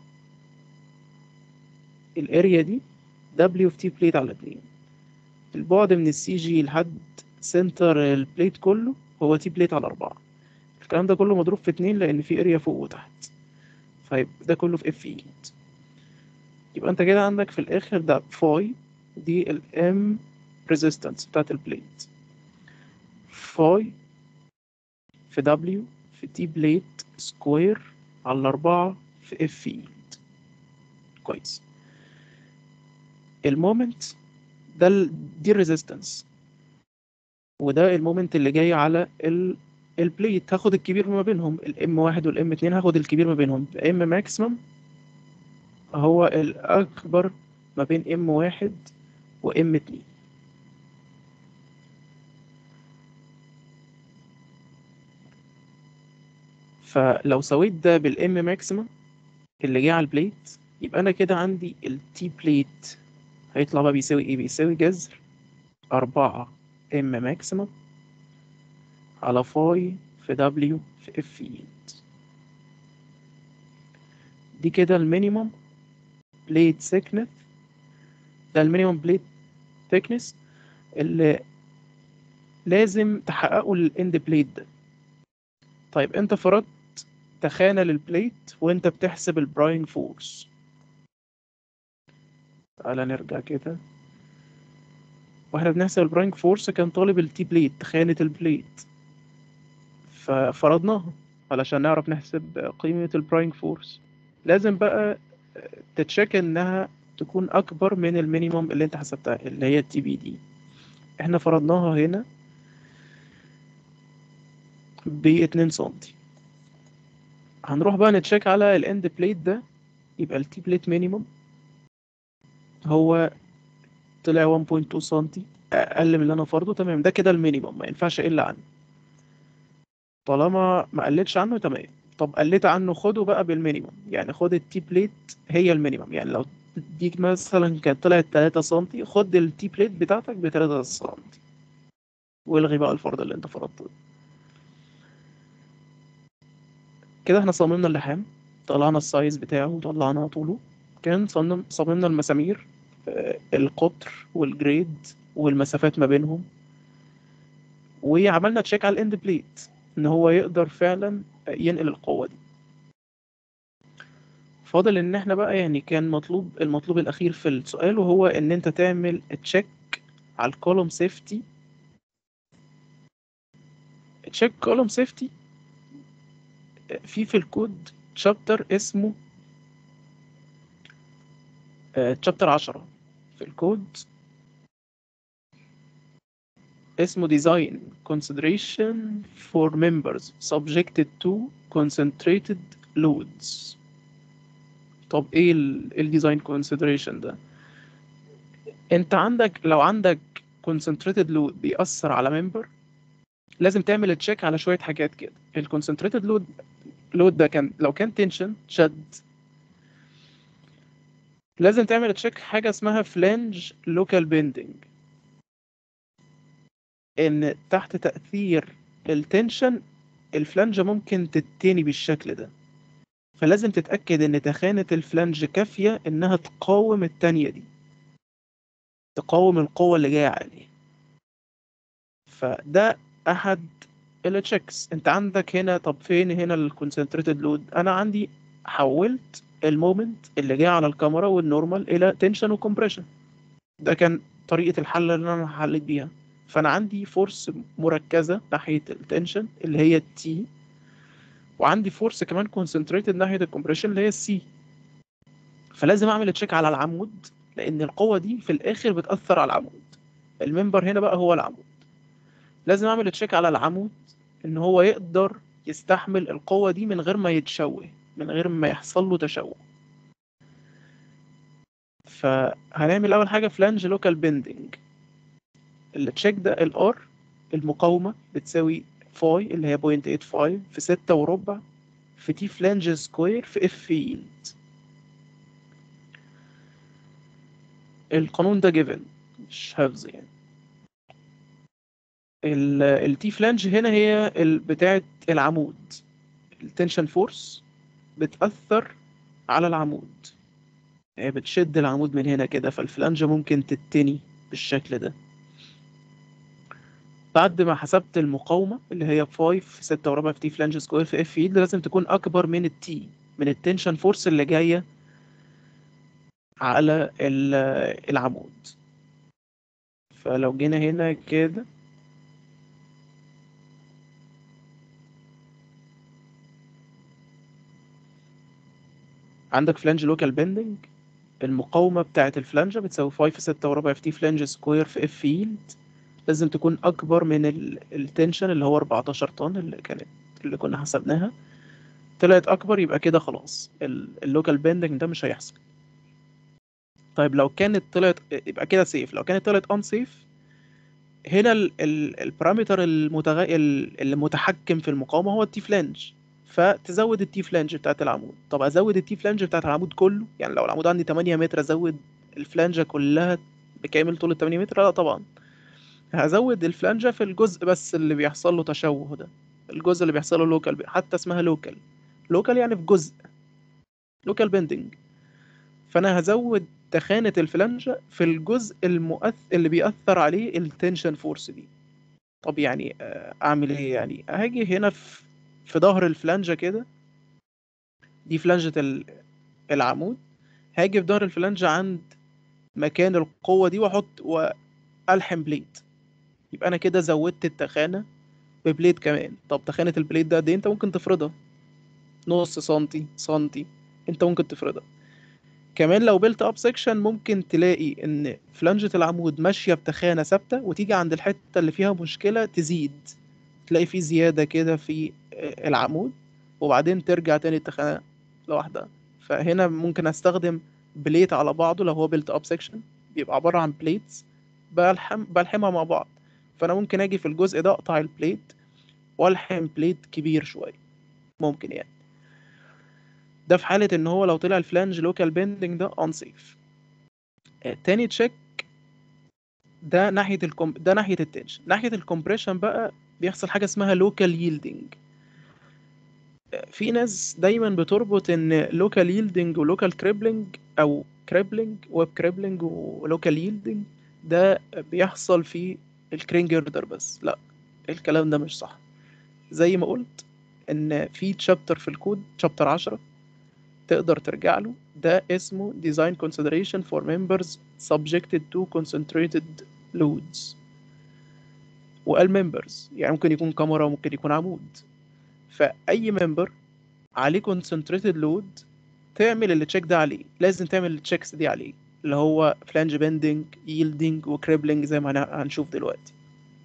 الاريا دي W في تي بليت على اتنين، البعد من السي جي لحد سنتر البليت كله هو تي بليت على أربعة. الكلام ده كله مضروب في اتنين لأن في اريا فوق وتحت، فيبقى ده كله في اف ايد. يبقى انت كده عندك في الآخر ده فاي دي الام ريزيستنس بتاعت البليت، فاي في دبليو في تي بليت سكوير على أربعة في اف ايد. كويس. المومنت ده ال... دي الريزيستنس، وده المومنت اللي جاي على ال... البليت. هاخد الكبير ما بينهم، الام واحد والام اتنين، هاخد الكبير ما بينهم ام ماكسيمم هو الأكبر ما بين ام واحد وام اتنين. فلو سويت ده بالام ماكسيمم اللي جاي على البليت، يبقى انا كده عندي التي بليت هيطلع بقى بيساوي ايه؟ بيساوي جذر أربعة ام ماكسيمم على فاي في دبليو في اف ايد. دي كده المينيمم بليت سيكنس، ده المينيمم بليت ثيكنس اللي لازم تحققه الاند بليت ده. طيب انت فرضت تخانة للبليت وانت بتحسب البراينج فورس. تعالى نرجع كده، واحنا بنحسب البراينج فورس كان طالب التي بليت تخانة البليت، ففرضناها علشان نعرف نحسب قيمة البراينج فورس. لازم بقى تتشيك انها تكون اكبر من المينيمم اللي انت حسبتها اللي هي التي بي دي. احنا فرضناها هنا ب اتنين سنتي. هنروح بقى نتشيك على الاند بليت ده، يبقى التي بليت مينيمم هو طلع واحد فاصلة اتنين سنتي، اقل من اللي انا فرضه. تمام، ده كده المينيمم ما ينفعش اقل عنه. طالما ما قلتش عنه تمام. طب قلت عنه خده بقى بالمينيمم، يعني خد التي بليت هي المينيمم. يعني لو ديك مثلا كانت طلعت تلاتة سنتي، خد التي بليت بتاعتك ب تلاتة سنتي والغي بقى الفرض اللي انت فرضته. كده احنا صممنا اللحام، طلعنا السايز بتاعه وطلعنا طوله، كان صمم صممنا المسامير، آه، القطر والجريد والمسافات ما بينهم، وعملنا تشيك على الاند بليت ان هو يقدر فعلا ينقل القوة دي. فاضل ان احنا بقى يعني كان مطلوب المطلوب الاخير في السؤال، وهو ان انت تعمل تشيك على الكولوم سيفتي. تشيك كولوم سيفتي في في الكود شابتر اسمه شابتر عشرة في الكود اسمه design consideration for members subjected to concentrated loads. طب ايه الديزاين consideration ده؟ انت عندك لو عندك concentrated load بيأثر على member، لازم تعمل تشيك على شوية حاجات كده. الكونسنتريتد لود لود ده كان لو كان تنشن شد، لازم تعمل تشيك حاجة اسمها فلانج لوكال بيندنج، ان تحت تأثير التنشن الفلانجة ممكن تتني بالشكل ده. فلازم تتأكد ان تخانة الفلانج كافية انها تقاوم التانية دي، تقاوم القوة اللي جاية عليه. فده احد التشيكس. انت عندك هنا، طب فين هنا الكونسنتريتد لود؟ انا عندي حولت المومنت اللي جاي على الكاميرا والنورمال الى تنشن وكمبريشن. ده كان طريقة الحل اللي انا حليت بيها. فانا عندي فورس مركزة ناحية التنشن اللي هي التي، وعندي فورس كمان كونسنتريتد ناحية الكمبريشن اللي هي السي. فلازم اعمل تشيك على العمود، لان القوة دي في الاخر بتأثر على العمود. الممبر هنا بقى هو العمود. لازم اعمل تشيك على العمود ان هو يقدر يستحمل القوة دي من غير ما يتشوه، من غير ما يحصل له تشوه. فهنعمل اول حاجة فلانج لوكال بيندنج. التشيك ده الار المقاومة بتساوي فاي اللي هي صفر فاصلة خمسة وثمانين في ستة وربع في تي فلانج سكوير في اف يلد. القانون ده جيفن مش حفظ يعني. التي فلانج هنا هي ال- بتاعة العمود، التنشن فورس بتأثر على العمود، هي بتشد العمود من هنا كده، فالفلانجة ممكن تتني بالشكل ده. بعد ما حسبت المقاومة اللي هي خمسة في ستة وربع في تي فلانج سكوير في اف يلد، لازم تكون أكبر من التي، من التنشن فورس اللي جاية على ال- العمود. فلو جينا هنا كده عندك فلانج لوكال بيندنج، المقاومة بتاعة الفلانجة بتساوي خمسة في ستة وربع في تي فلانج سكوير في اف يلد، لازم تكون أكبر من ال- التنشن اللي هو أربعتاشر طن اللي كانت اللي كنا حسبناها. طلعت أكبر يبقى كده خلاص اللوكال بيندنج ده مش هيحصل. طيب لو كانت طلعت يبقى كده سيف، لو كانت طلعت ان سيف، هنا البارامتر المتغ... ال- المتحكم في المقاومة هو التي فلانج، فتزود التي فلانج بتاعت العمود. طب ازود التي فلانج بتاعت العمود كله؟ يعني لو العمود عندي تمانية متر ازود الفلانجة كلها بكامل طول ال تمانية متر؟ لا طبعا، هزود الفلانجة في الجزء بس اللي بيحصل له تشوه ده، الجزء اللي بيحصل له لوكال، حتى اسمها لوكال، لوكال يعني في جزء لوكال بيندنج. فانا هزود تخانة الفلانجة في الجزء المؤثر اللي بيأثر عليه التنشن فورس دي. طب يعني آه، اعمل ايه؟ يعني هاجي هنا في في ظهر الفلانجة كده، دي فلانجة ال- العمود، هاجي في ظهر الفلانجة عند مكان القوة دي واحط والحم بليد، يبقى انا كده زودت التخانة ببليد كمان. طب تخانة البليد ده دي انت ممكن تفرضها نص سنتي سنتي، انت ممكن تفرضها. كمان لو بيلت اب سيكشن ممكن تلاقي ان فلانجة العمود ماشية بتخانة ثابتة، وتيجي عند الحتة اللي فيها مشكلة تزيد، تلاقي فيه زيادة كده في آه، العمود، وبعدين ترجع تاني التخانة لوحدها. فهنا ممكن استخدم بليت على بعضه، لو هو بيلت اب سيكشن بيبقى عبارة عن بليتس بلحم بلحمها مع بعض. فانا ممكن اجي في الجزء ده اقطع البليت والحم بليت كبير شوية، ممكن يعني. ده في حالة ان هو لو طلع الفلانج لوكال بيندنج ده انسيف. تاني تشيك ده ناحية الكم... ده ناحية التنشن. ناحية الكمبريشن بقى بيحصل حاجة اسمها لوكال ييلدنج. في ناس دايما بتربط ان لوكال ييلدنج ولوكال كريبلينج، او كريبلينج ويب كريبلينج ولوكال ييلدنج ده بيحصل في الكرين جيردر بس. لا، الكلام ده مش صح. زي ما قلت ان في تشابتر في الكود، تشابتر عشرة، تقدر ترجع له، ده اسمه Design Consideration for Members Subjected to Concentrated Loads. وقال members يعني ممكن يكون كاميرا وممكن يكون عمود، فأي ممبر عليه concentrated load تعمل التشيك ده عليه، لازم تعمل التشيكس دي عليه، اللي هو flange bending yielding وكريبلينج زي ما هن- هنشوف دلوقتي.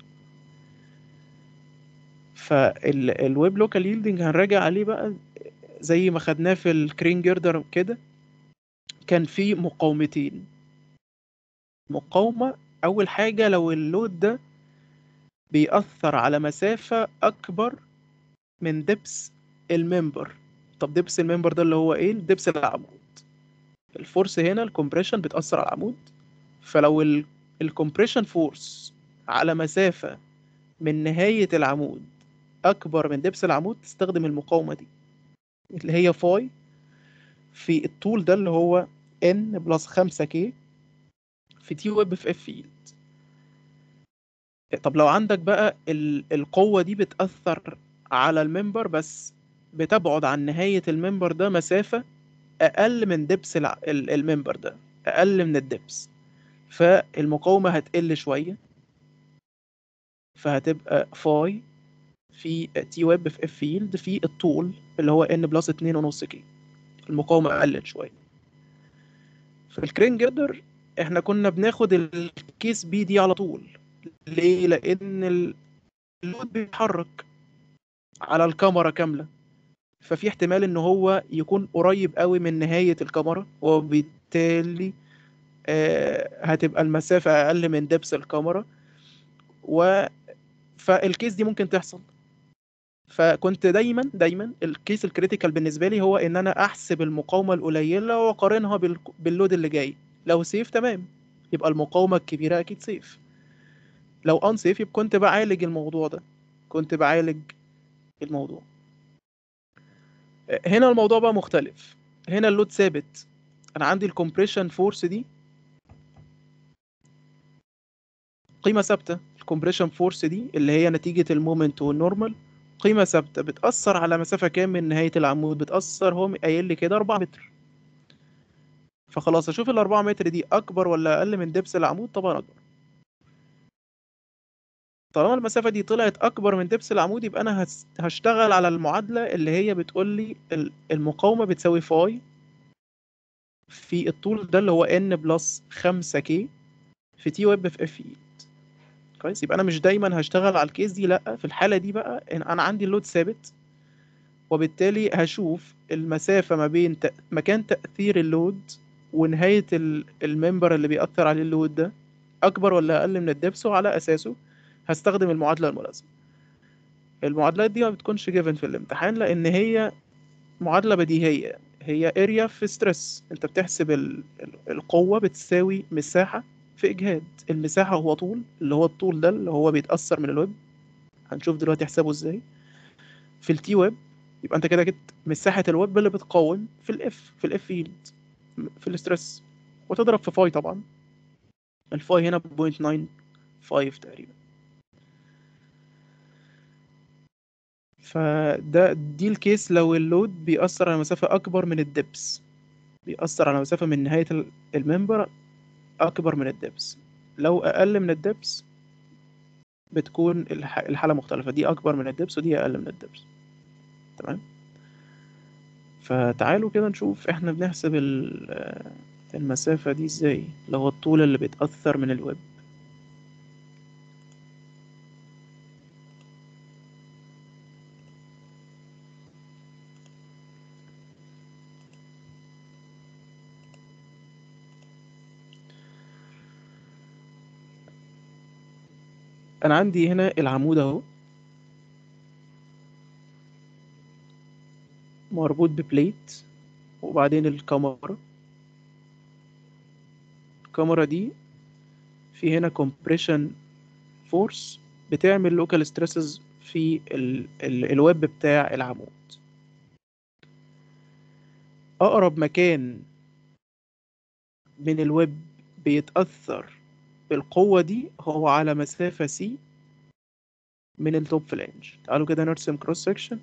فالويب لوكال ييلدنج هنراجع عليه بقى زي ما خدناه في الكرين جيردر كده. كان في مقاومتين. مقاومة أول حاجة لو اللود ده بيأثر على مسافة أكبر من دبس الممبر. طب دبس الممبر ده اللي هو إيه؟ دبس العمود. الفورس هنا الكومبريشن بتأثر على العمود، فلو الكومبريشن فورس على مسافة من نهاية العمود أكبر من دبس العمود، تستخدم المقاومة دي اللي هي فاي في الطول ده اللي هو ان بلس خمسة كي في تي ويب في اف فيلد. طب لو عندك بقى ال- القوة دي بتأثر على الممبر بس بتبعد عن نهاية الممبر ده مسافة أقل من دبس الع- ال- الممبر ده، أقل من الدبس، فالمقاومة هتقل شوية، فهتبقى فاي في تي ويب في اف فيلد في الطول اللي هو ان بلس اتنين ونص كي. المقاومة قلت شوية. في الكرين جيردر احنا كنا بناخد الكيس بي دي على طول. ليه؟ لأن اللود بيتحرك على الكاميرا كاملة، ففي احتمال ان هو يكون قريب قوي من نهاية الكاميرا، وبالتالي آه، هتبقى المسافة اقل من دبس الكاميرا، و فالكيس دي ممكن تحصل. فكنت دايما دايما الكيس الكريتيكال بالنسبة لي هو ان انا احسب المقاومة القليلة واقارنها بال- باللود اللي جاي. لو سيف تمام، يبقى المقاومة الكبيرة اكيد سيف. لو ان سيف يبقى كنت بعالج الموضوع ده، كنت بعالج الموضوع. هنا الموضوع بقى مختلف. هنا اللود ثابت، انا عندي الكومبريشن فورس دي قيمه ثابته. الكومبريشن فورس دي اللي هي نتيجه المومنت والنورمال، قيمه ثابته بتاثر على مسافه كام من نهايه العمود. بتاثر، هو قايل لي كده أربعة متر. فخلاص اشوف ال أربعة متر دي اكبر ولا اقل من دبس العمود. طبعا اكبر. طالما المسافه دي طلعت اكبر من دبس العمود، يبقى انا هس- هشتغل على المعادله اللي هي بتقول لي ال- المقاومه بتساوي فاي في الطول ده اللي هو ان بلس خمسة كي في تي ويب في اف اي. كويس. يبقى انا مش دايما هشتغل على الكيس دي، لا، في الحاله دي بقى إن انا عندي اللود ثابت، وبالتالي هشوف المسافه ما بين تأ... مكان تاثير اللود ونهايه ال... الممبر اللي بيأثر عليه اللود ده اكبر ولا اقل من الدبس، وعلى اساسه هستخدم المعادله الملازمه. المعادلات دي ما بتكونش جيفن في الامتحان، لان هي معادله بديهيه. هي اريا في ستريس. انت بتحسب ال... ال- القوه بتساوي مساحه في اجهاد. المساحه هو طول، اللي هو الطول ده اللي هو بيتأثر من الويب. هنشوف دلوقتي حسابه ازاي. في التي ويب يبقى انت كده جبت مساحة الويب اللي بتقاوم في الاف في الاف فيلد في الاسترس، وتضرب في فاي. طبعا الفاي هنا ب صفر فاصلة تسعة خمسة تقريبا. فده دي الكيس لو اللود بيأثر على مسافة أكبر من الدبس، بيأثر على مسافة من نهاية ال- الممبر أكبر من الدبس. لو أقل من الدبس بتكون الح- الحالة مختلفة، دي أكبر من الدبس ودي أقل من الدبس. تمام. فتعالوا كده نشوف احنا بنحسب ال- المسافة دي ازاي، اللي هو الطول اللي بيتأثر من الويب. انا عندي هنا العمود اهو مربوط ببليت، وبعدين الكاميرا. الكاميرا دي في هنا compression force بتعمل local stresses في ال ال الويب بتاع العمود. اقرب مكان من الويب بيتأثر بالقوة دي هو على مسافة سي من التوب فلانج. تعالوا كده نرسم كروس سكشن.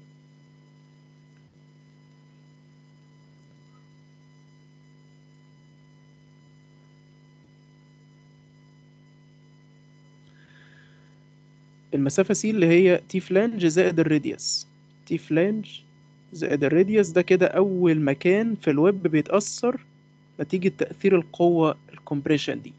المسافة سي اللي هي تي فلانج زائد الراديوس. تي فلانج زائد الراديوس ده كده أول مكان في الويب بيتأثر نتيجة تأثير القوة الكومبريشن دي.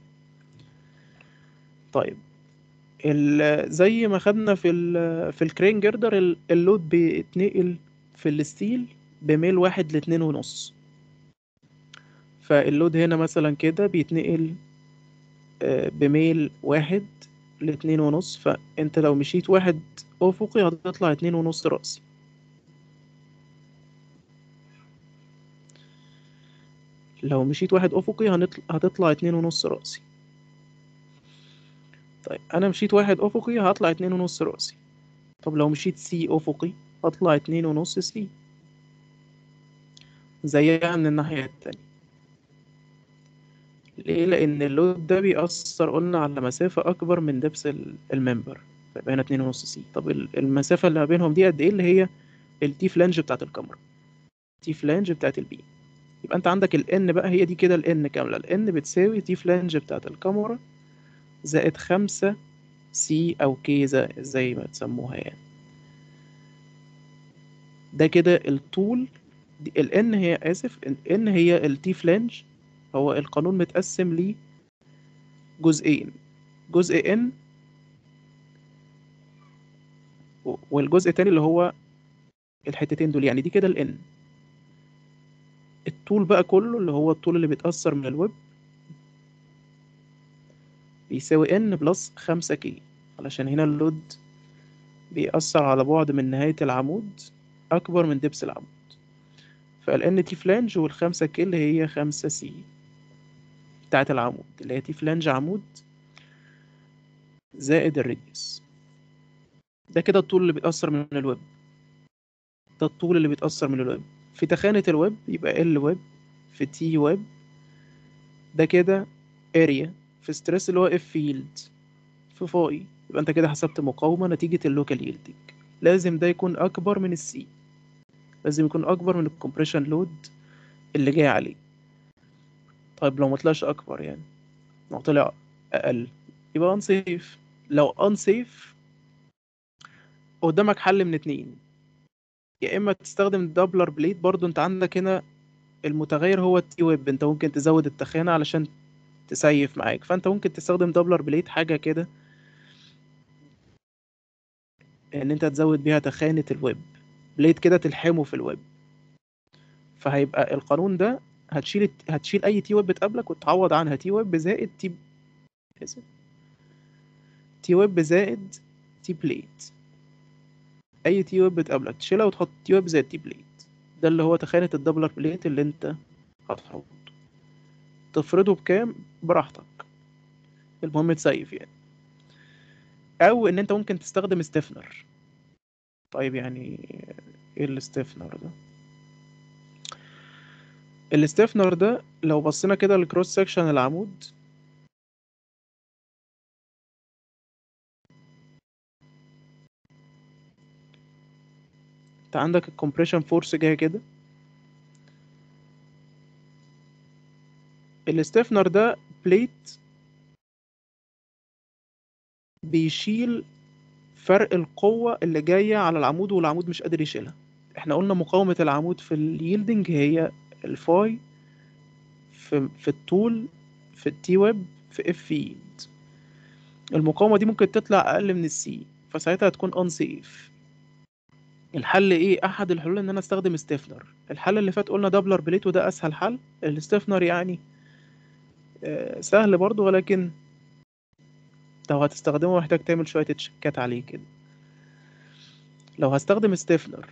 طيب ال- زي ما خدنا في ال في الكرين جردر، ال- اللود بيتنقل في الستيل بميل واحد لاتنين ونص. فاللود هنا مثلا كده بيتنقل آه، بميل واحد لاتنين ونص. فانت لو مشيت واحد أفقي هتطلع اتنين ونص رأسي. لو مشيت واحد أفقي هنطل... هتطلع اتنين ونص رأسي. طيب أنا مشيت واحد أفقي هطلع اتنين ونص رأسي. طب لو مشيت سي أفقي هطلع اتنين ونص سي، زيها من الناحية التانية. ليه؟ لأن اللود ده بيأثر قلنا على مسافة أكبر من دبس ال- الممبر، فيبقى هنا اتنين ونص سي. طب ال- المسافة اللي ما بينهم دي قد إيه؟ اللي هي التي فلانج بتاعت الكاميرا، تي فلانج بتاعت البي. يبقى أنت عندك ال N بقى، هي دي كده ال N كاملة. ال N بتساوي تي فلانج بتاعت الكاميرا زائد خمسة سي أو كي زي, زي ما تسموها يعني. ده كده الطول. ال N هي آسف ال N هي التي فلانج. هو القانون متقسم لجزئين. جزء N و- والجزء التاني اللي هو الحتتين دول، يعني دي كده الان. الطول بقى كله اللي هو الطول اللي بيتأثر من الويب بيساوي ان بلس خمسة كي، علشان هنا اللود بيأثر على بعد من نهاية العمود أكبر من دبس العمود، فالان تي فلانج والخمسة كي اللي هي خمسة سي بتاعة العمود، اللي هي تي فلانج عمود زائد الراديوس. ده كده الطول اللي بيتأثر من الويب، ده الطول اللي بيتأثر من الويب. في تخانة الويب يبقى ال ويب في تي ويب، ده كده اريا في ستريس اللي هو اف فيلد في فاي. يبقى انت كده حسبت مقاومة نتيجة اللوكال ييلدنج، لازم ده يكون أكبر من السي، لازم يكون أكبر من الكومبريشن لود اللي جاي عليه. طيب لو مطلعش أكبر، يعني لو طلع أقل يبقى unsafe. لو unsafe قدامك حل من اتنين، يا إما تستخدم دبلر بليد. برضو انت عندك هنا المتغير هو التي ويب، انت ممكن تزود التخانة علشان تسيف معاك، فانت ممكن تستخدم دبلر بليد، حاجة كده ان انت تزود بيها تخانة الويب، بليد كده تلحمه في الويب. فهيبقى القانون ده هتشيل هتشيل اي تي ويب بتقابلك وتعوض عنها تي ويب زائد تي آسف. تي ويب زائد تي بليت. اي تي ويب بتقابلك تشيلها وتحط تي ويب زائد تي بليت، ده اللي هو تخانة الدبلر بليت اللي انت هتحطه. تفرضه بكام براحتك، المهم تسيف يعني. او ان انت ممكن تستخدم ستيفنر. طيب يعني ايه الستيفنر ده؟ الستيفنر ده لو بصينا كده للكروس سكشن العمود، انت عندك الكومبريشن فورس جايه كده، الستيفنر ده بليت بيشيل فرق القوة اللي جاية على العمود والعمود مش قادر يشيلها. احنا قلنا مقاومة العمود في الييلدنج هي الفاي في في الطول في التي ويب في اف ييلد. المقاومة دي ممكن تطلع أقل من السي، فساعتها هتكون unsafe. الحل ايه؟ احد الحلول ان انا استخدم ستيفنر. الحل اللي فات قلنا دبلر بليت وده اسهل حل. الستيفنر يعني آه، سهل برضو، ولكن لو هتستخدمه محتاج تعمل شوية تشيكات عليه كده. لو هستخدم ستيفنر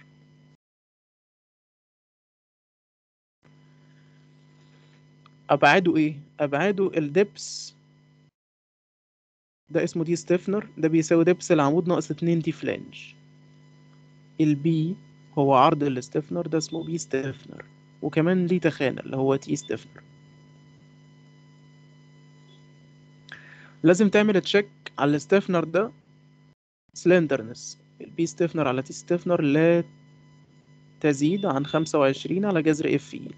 ابعاده ايه؟ ابعاده الدبس، ده اسمه دي ستيفنر، ده بيساوي دبس العمود ناقص اتنين دي فلانج. البي هو عرض الستيفنر، ده اسمه بي ستيفنر، وكمان ليه تخانة اللي هو تي ستيفنر. لازم تعمل تشيك على الستيفنر ده سلندرنس. البي ستيفنر على تي ستيفنر لا تزيد عن خمسة وعشرين على جذر اف يلد.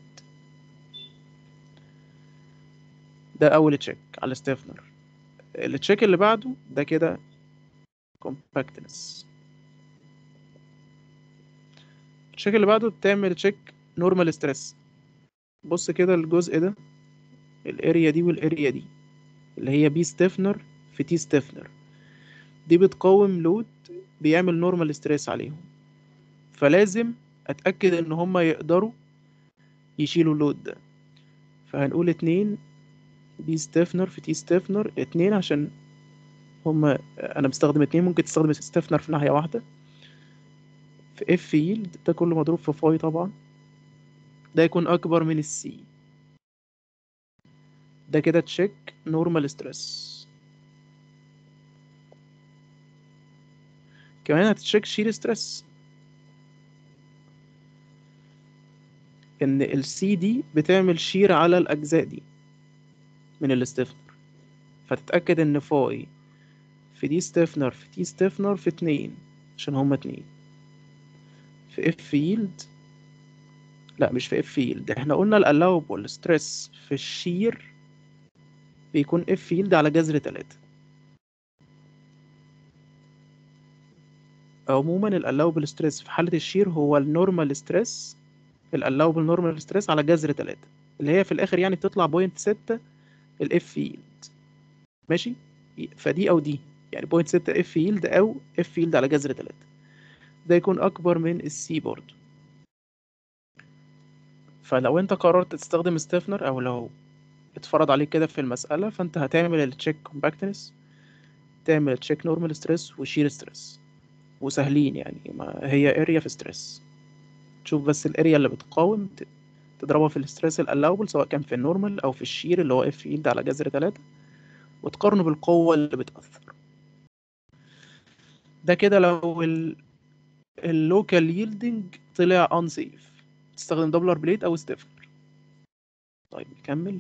ده اول تشيك على الستيفنر. التشيك اللي بعده ده كده compactness. التشيك اللي بعده بتعمل تشيك نورمال ستريس. بص كده الجزء ده، الاريا دي والاريا دي اللي هي بي ستيفنر في تي ستيفنر، دي بتقاوم لود بيعمل نورمال ستريس عليهم، فلازم اتاكد ان هما يقدروا يشيلوا اللود ده. فهنقول اتنين بي ستيفنر في تي ستيفنر، اتنين عشان هما انا بستخدم اتنين، ممكن تستخدم ستيفنر في ناحية واحدة في اف يلد، ده كله مضروب في فاي طبعا، ده يكون اكبر من السي. ده كده تشيك نورمال ستريس. كمان هتتشيك شير ستريس، ان السي دي بتعمل شير على الاجزاء دي من الستيفنر، فتتأكد ان فاي في دي ستيفنر في تي ستيفنر في اتنين، عشان هما اتنين. في اف يلد، لا مش في اف يلد، احنا قلنا الالوبل ستريس في الشير بيكون اف يلد على جذر تلاتة. عموما الالوبل ستريس في حالة الشير هو النورمال ستريس، الالوبل نورمال ستريس على جذر تلاتة، اللي هي في الاخر يعني بتطلع بوينت ستة الاف يلد. ماشي، فدي او دي يعني بوينت ستة اف يلد او اف يلد على جذر تلاتة. ده يكون اكبر من السي برضو. فلو انت قررت تستخدم ستيفنر او لو اتفرض عليك كده في المسألة، فانت هتعمل التشيك كومباكتنس، تعمل تشيك نورمال ستريس وشير ستريس، وسهلين يعني، ما هي اريا في ستريس. تشوف بس الاريا اللي بتقاوم ت- تضربها في الستريس الالاوبل سواء كان في النورمال او في الشير اللي هو اف يلد على جذر ثلاثة، وتقارنه بالقوة اللي بتأثر. ده كده لو اللوكال ييلدنج طلع unsafe تستخدم دبلر بليت او ستيفنر. طيب نكمل.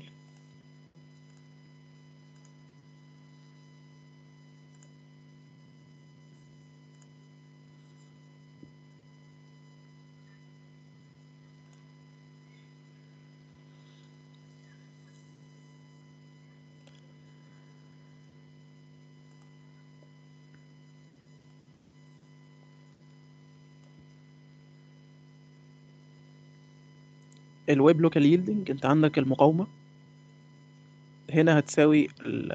الويب لوكال ييلدنج، انت عندك المقاومة هنا هتساوي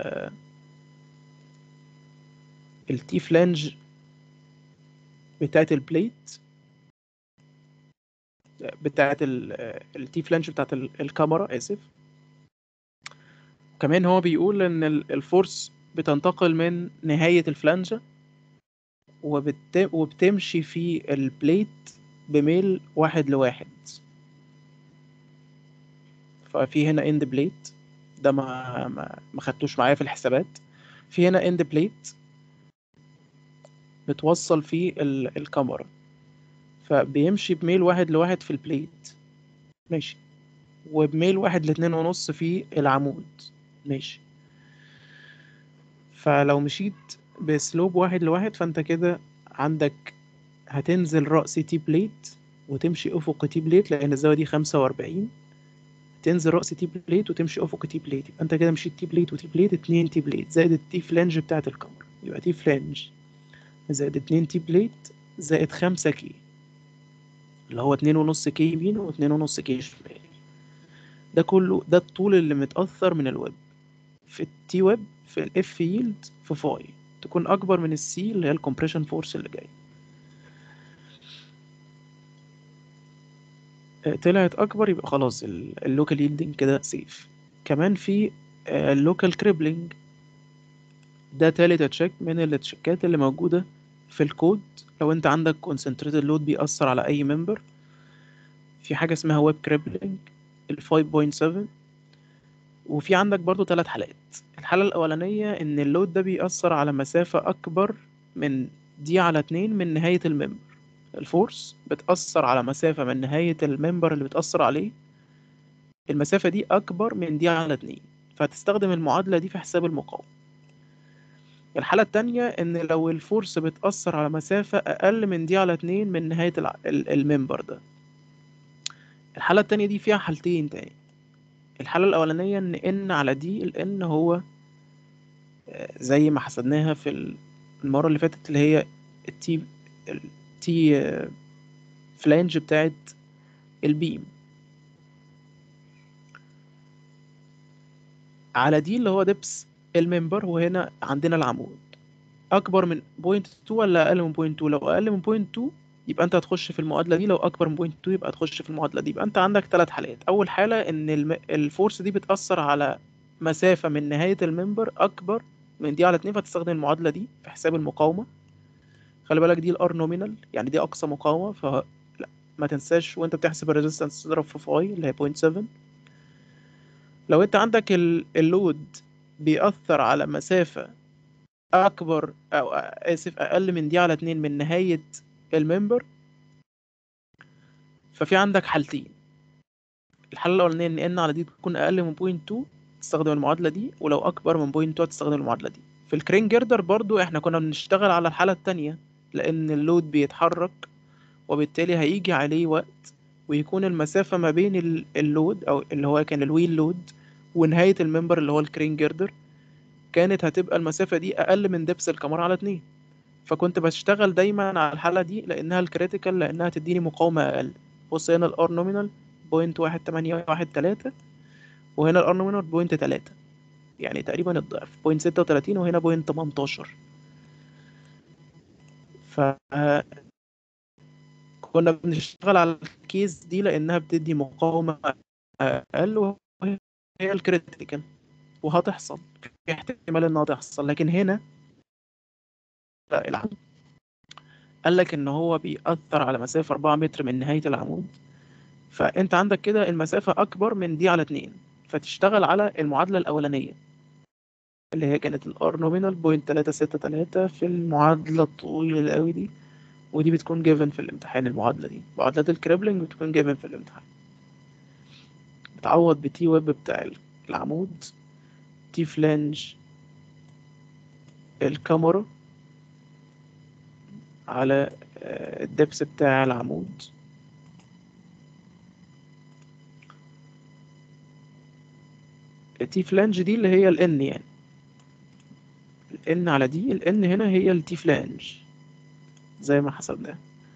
التي فلانج بتاعت البليت، بتاعت التي فلانج بتاعت ال- الكاميرا اسف. كمان هو بيقول ان ال- الفورس بتنتقل من نهاية الفلانجة وبت... وبتمشي في البليت بميل واحد لواحد. ففي هنا اند بليت، ده ما ما, ما خدتوش معايا في الحسابات. في هنا اند بليت بتوصل فيه ال... الكاميرا، فبيمشي بميل واحد لواحد في البليت ماشي، وبميل واحد لاتنين ونص في العمود ماشي. فلو مشيت بسلوب واحد لواحد فانت كده عندك هتنزل رأس تي بليت وتمشي أفق تي بليت، لأن الزاوية دي خمسة وأربعين. تنزل رأس تي بليت وتمشي أفق تي بليت، يبقى أنت كده مشيت تي بليت وتي بليت اتنين تي بليت زائد التي فلانج بتاعت الكاميرا، يبقى تي فلانج زائد اتنين تي بليت زائد خمسة كي، اللي هو اتنين ونص كي يمين واتنين ونص كي شمال. ده كله ده الطول اللي متأثر من الويب في التي ويب في الاف ييلد في فاي تكون أكبر من السي اللي هي الكompression فورس اللي جاي. آه، طلعت اكبر يبقى خلاص اللوكال ييلدنج كده سيف. كمان في اللوكال كريبلينج، ده تالت تشيك من التشيكات اللي موجودة في الكود. لو انت عندك concentrated load بيأثر على اي ممبر، في حاجة اسمها ويب كريبلينج ال خمسة نقطة سبعة. وفي عندك برضو ثلاث حالات. الحالة الأولانية إن اللود ده بيأثر على مسافة أكبر من دي على اتنين من نهاية الممبر. الفورس بتأثر على مسافة من نهاية الممبر اللي بتأثر عليه، المسافة دي أكبر من دي على اتنين، فهتستخدم المعادلة دي في حساب المقاومة. الحالة التانية إن لو الفورس بتأثر على مسافة أقل من دي على اتنين من نهاية الع- ال- الممبر ده. الحالة التانية دي فيها حالتين تاني. الحالة الأولانية إن إن على دي، الإن هو آه، زي ما حسبناها في المرة اللي فاتت اللي هي التي التي آه، فلانج بتاعت البيم، على دي اللي هو دبس الممبر، وهنا عندنا العمود اكبر من بوينت اتنين ولا اقل من بوينت اتنين. لو اقل من بوينت اتنين يبقى انت هتخش في المعادله دي، لو اكبر من بوينت اتنين يبقى هتخش في المعادله دي. يبقى انت عندك ثلاث حالات. اول حاله ان الم... الفورس دي بتاثر على مسافه من نهايه الممبر اكبر من دي على اتنين، فتستخدم المعادله دي في حساب المقاومه. خلي بالك دي الار نومينال، يعني دي اقصى مقاومه، ف لا ما تنساش وانت بتحسب الريزيستنس تضرب في فاي اللي هي صفر فاصلة سبعة. لو انت عندك ال- اللود بيأثر على مسافه اكبر او اسف اقل من دي على اتنين من نهاية الممبر، ففي عندك حالتين. الحالة الاولانية ان ان على دي تكون اقل من بوينت اتنين تستخدم المعادلة دي، ولو اكبر من بوينت اتنين تستخدم المعادلة دي. في الكرين جيردر برضو احنا كنا بنشتغل على الحالة التانية، لان اللود بيتحرك وبالتالي هيجي عليه وقت ويكون المسافة ما بين ال- اللود او اللي هو كان الويل لود ونهاية الممبر اللي هو الكرين جيردر، كانت هتبقى المسافة دي اقل من دبس الكاميرا على اتنين. فكنت بشتغل دايما على الحالة دي لأنها الكريتيكال، لأنها تديني مقاومة أقل. بص هنا الار نومينال بوينت واحد تمانية واحد تلاتة، وهنا الار نومينال بوينت تلاتة، يعني تقريبا الضعف بوينت ستة وتلاتين، وهنا بوينت تمنتاشر. ف كنا بنشتغل على الكيس دي لانها بتدي مقاومه اقل وهي الكريتيكال وهتحصل، في احتمال انها تحصل. لكن هنا لا، العمود قال لك ان هو بيأثر على مسافه أربعة متر من نهايه العمود، فانت عندك كده المسافه اكبر من دي على اتنين، فتشتغل على المعادله الاولانيه اللي هي كانت الار نومينال بوينت تلاتة ستة تلاتة في المعادله الطويله قوي دي، ودي بتكون جيفن في الامتحان. المعادله دي معادلات الكريبلينج بتكون جيفن في الامتحان. بتعوض بتي ويب بتاع العمود، تي فلانج الكاميرا على الدبس بتاع العمود، التي فلانج دي اللي هي الان، يعني الان على دي، الان هنا هي التي فلانج زي ما حسبناها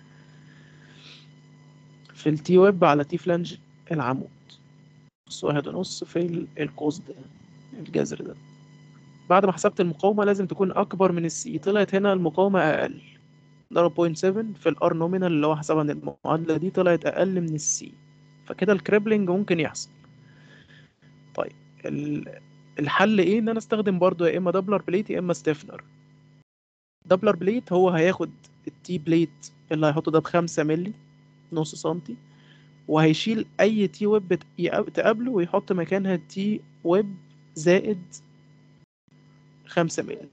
في التي ويب على تي فلانج العمود، نص واحد ونص في القوس ده الجذر ده. بعد ما حسبت المقاومة لازم تكون أكبر من السي، طلعت هنا المقاومة أقل، ضرب بوينت سفن في الار نومينال اللي هو حسبها من المعادلة دي طلعت أقل من السي، فكده الكريبلينج ممكن يحصل. طيب الحل ايه؟ ان انا استخدم برضو يا اما دبلر بليت يا اما ستيفنر. دبلر بليت هو هياخد التي بليت اللي هيحطه ده بخمسة ملي، نص سنتي، وهيشيل اي تي ويب تقابله ويحط مكانها تي ويب زائد خمسة ملي.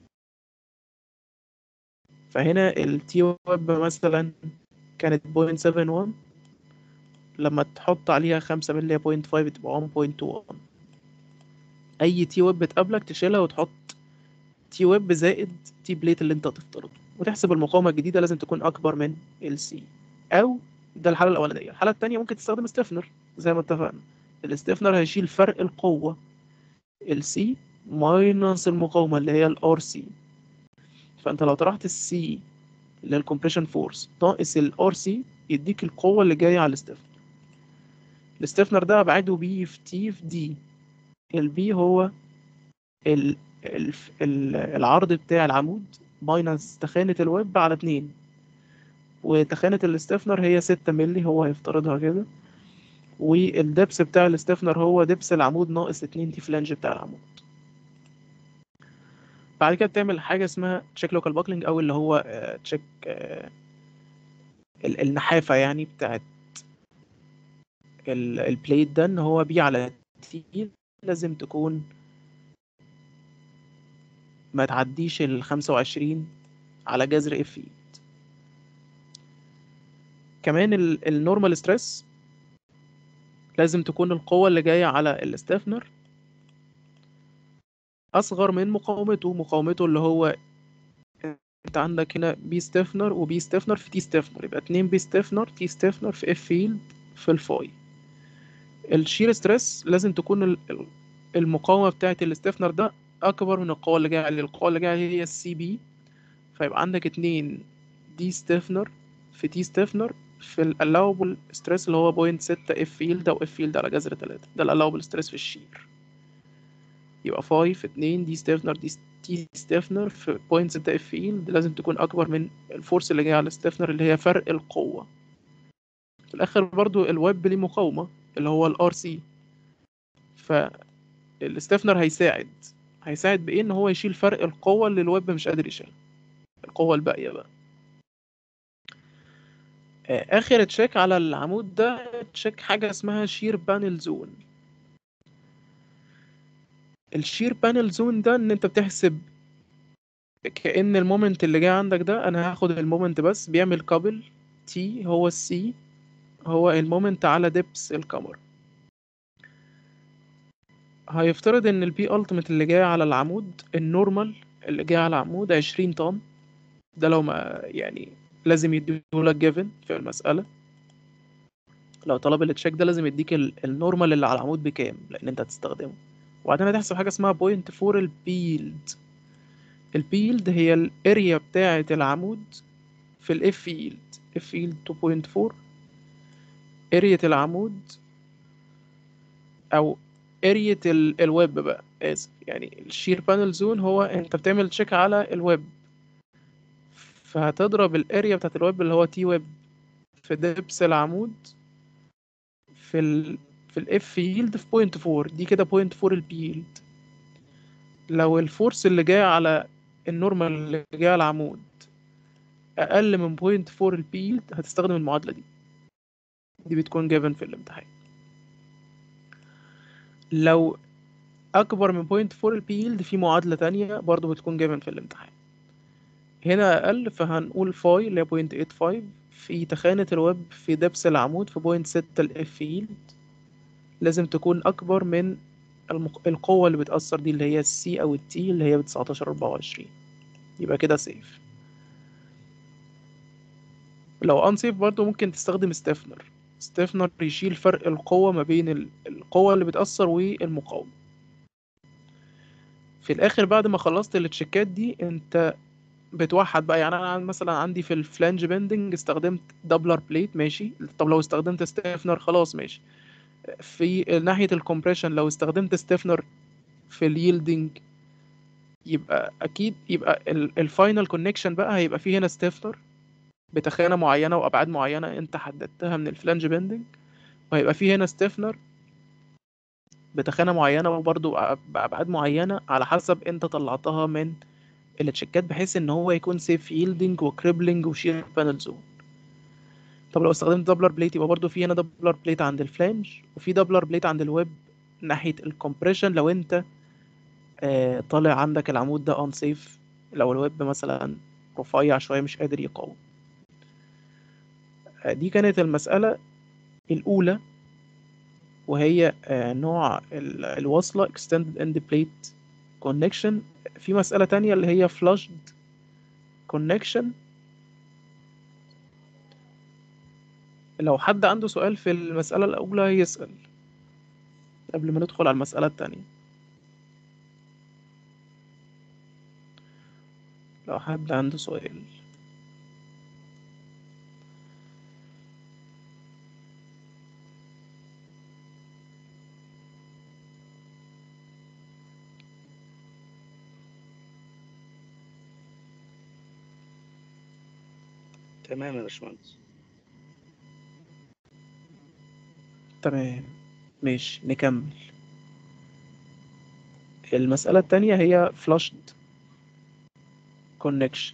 فهنا التي ويب مثلا كانت بوينت سفن وان، لما تحط عليها خمسة ملي بوينت فايف تبقى واحد بوينت تو وان. اي تي ويب تقابلك تشيلها وتحط تي ويب زائد تي بليت اللي انت هتفترضه، وتحسب المقاومة الجديدة لازم تكون أكبر من ال سي. أو ده الحالة الأولانية. الحالة التانية ممكن تستخدم ستيفنر زي ما اتفقنا. الاستيفنر هيشيل فرق القوة ال سي ماينس المقاومة اللي هي الار سي، فأنت لو طرحت السي اللي هي الكومبريشن فورس ناقص الار سي يديك القوة اللي جاية على الاستيفنر. الاستيفنر ده أبعاده بي في تي في دي. البي هو ال ال ال العرض بتاع العمود ماينس تخانة الويب على اتنين، وتخانة الاستيفنر هي ستة ملي، هو هيفترضها كده، والدبس بتاع الاستيفنر هو دبس العمود ناقص اتنين تي فلانج بتاع العمود. بعد كده بتعمل حاجة اسمها تشيك لوكال باكلينج، أو اللي هو تشيك النحافة يعني بتاعت البليت ده، إن هو بي على تي لازم تكون ما تعديش ال خمسة وعشرين على جذر اف اي. كمان النورمال ستريس لازم تكون القوة اللي جاية على الاستيفنر أصغر من مقاومته. مقاومته اللي هو انت عندك هنا بي ستيفنر وبي ستيفنر في تي ستيفنر، يبقى اتنين بي ستيفنر تي ستيفنر في اف فيلد في الفاي. الشير ستريس لازم تكون المقاومة بتاعة الاستيفنر ده أكبر من القوة اللي جاية عليه. القوة اللي جاية عليه هي السي بي، فيبقى عندك اتنين دي ستيفنر في تي ستيفنر في الألاوبل ستريس اللي هو بوينت ستة اف فيلد أو اف فيلد على جذر تلاتة، ده الألاوبل ستريس في الشير. يبقى فاي في اتنين دي ستيفنر دي تي ستيفنر في بوينت ستة اف فيلد لازم تكون أكبر من الفورس اللي جاية على الستيفنر اللي هي فرق القوة. في الآخر برضو الويب ليه مقاومة اللي هو الار سي، فالستيفنر هيساعد هيساعد بإيه؟ إن هو يشيل فرق القوة اللي الويب مش قادر يشيلها، القوة الباقية بقى. آخر تشيك على العمود ده تشيك حاجة اسمها شير بانل زون. الشير بانل زون ده إن أنت بتحسب كأن المومنت اللي جاي عندك ده، أنا هاخد المومنت بس بيعمل كابل تي هو السي هو المومنت على دبس الكاميرا. هيفترض ان البي التيميت اللي جاي على العمود النورمال اللي جاي على العمود عشرين طن، ده لو ما يعني لازم يديهولك جيفن في المسألة. لو طلب التشيك ده لازم يديك النورمال اللي على العمود بكام لان انت هتستخدمه، وبعدين هتحسب حاجة اسمها بوينت فور البيلد. البيلد هي الاريا بتاعة العمود في الاف فيلد، اف فيلد اتنين بوينت فور اريا العمود او اريا الويب بقى، اسف يعني الشير بانل زون هو انت بتعمل تشيك على الويب، فهتضرب الاريا بتاعت الويب اللي هو تي ويب في في دبس العمود في ال في الاف ييلد في بوينت فور، دي كده بوينت فور البيلد. لو الفورس اللي جاي على النورمال اللي جاي على العمود اقل من بوينت فور البيلد هتستخدم المعادله دي، دي بتكون جيفن في الامتحان. لو اكبر من بوينت فور البيلد في معادله تانية برضو بتكون جيفن في الامتحان. هنا اقل فهنقول فاي اللي هي بوينت ايت فايف في تخانه الويب في دبس العمود في بوينت ستة الاف ييلد، لازم تكون اكبر من المق... القوه اللي بتاثر دي اللي هي السي او التي اللي هي ب تسعتاشر اربعة وعشرين، يبقى كده سيف. لو انسيف برضو ممكن تستخدم ستيفنر. ستيفنر يشيل فرق القوة ما بين ال- القوة اللي بتأثر والمقاومة. في الآخر بعد ما خلصت التشيكات دي انت بتوحد بقى. يعني انا مثلا عندي في الفلانج بندنج استخدمت دبلر بليت ماشي، طب لو استخدمت ستيفنر خلاص ماشي. في ناحية الكومبريشن لو استخدمت ستيفنر في اليلدنج يبقى اكيد يبقى الفاينل كونكشن بقى هيبقى فيه هنا ستيفنر بتخانة معينة وأبعاد معينة أنت حددتها من الفلانج بندنج، وهيبقى فيه هنا ستيفنر بتخانة معينة وبرضه بأ- بأبعاد معينة على حسب أنت طلعتها من التشيكات، بحيث إن هو يكون سيف ييلدنج وكريبلينج وشير بانل زون. طب لو استخدمت دبلر بليت يبقى برضه في هنا دبلر بليت عند الفلانج وفي دبلر بليت عند الويب ناحية الكومبريشن لو أنت آه، طالع عندك العمود ده unsafe، لو الويب مثلا رفيع شوية مش قادر يقاوم. آه، دي كانت المسألة الأولى، وهي آه، نوع ال- الوصلة extended end plate connection. في مسألة تانية اللي هي flushed connection. لو حد عنده سؤال في المسألة الأولى يسأل قبل ما ندخل على المسألة التانية. لو حد عنده سؤال. تمام يا باشمهندس. تمام ماشي نكمل. المسألة التانية هي flushed connection.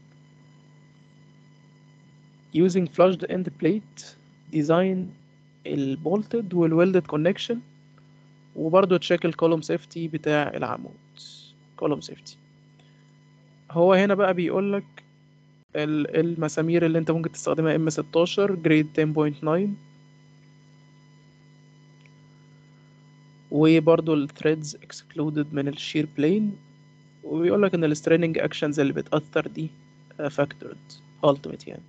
using flushed end plate design ال bolted وال welded connection، وبرضه تشيك الكولوم سيفتي بتاع العمود كولوم سيفتي. هو هنا بقى بيقول لك ال- المسامير اللي انت ممكن تستخدمها ام ستاشر جريد عشرة فاصلة تسعة، وبرضه الثريدز اكسكلودد من الشير بلين، وبيقول لك ان الستريننج اكشنز اللي بتأثر دي فاكتورد ultimate يعني.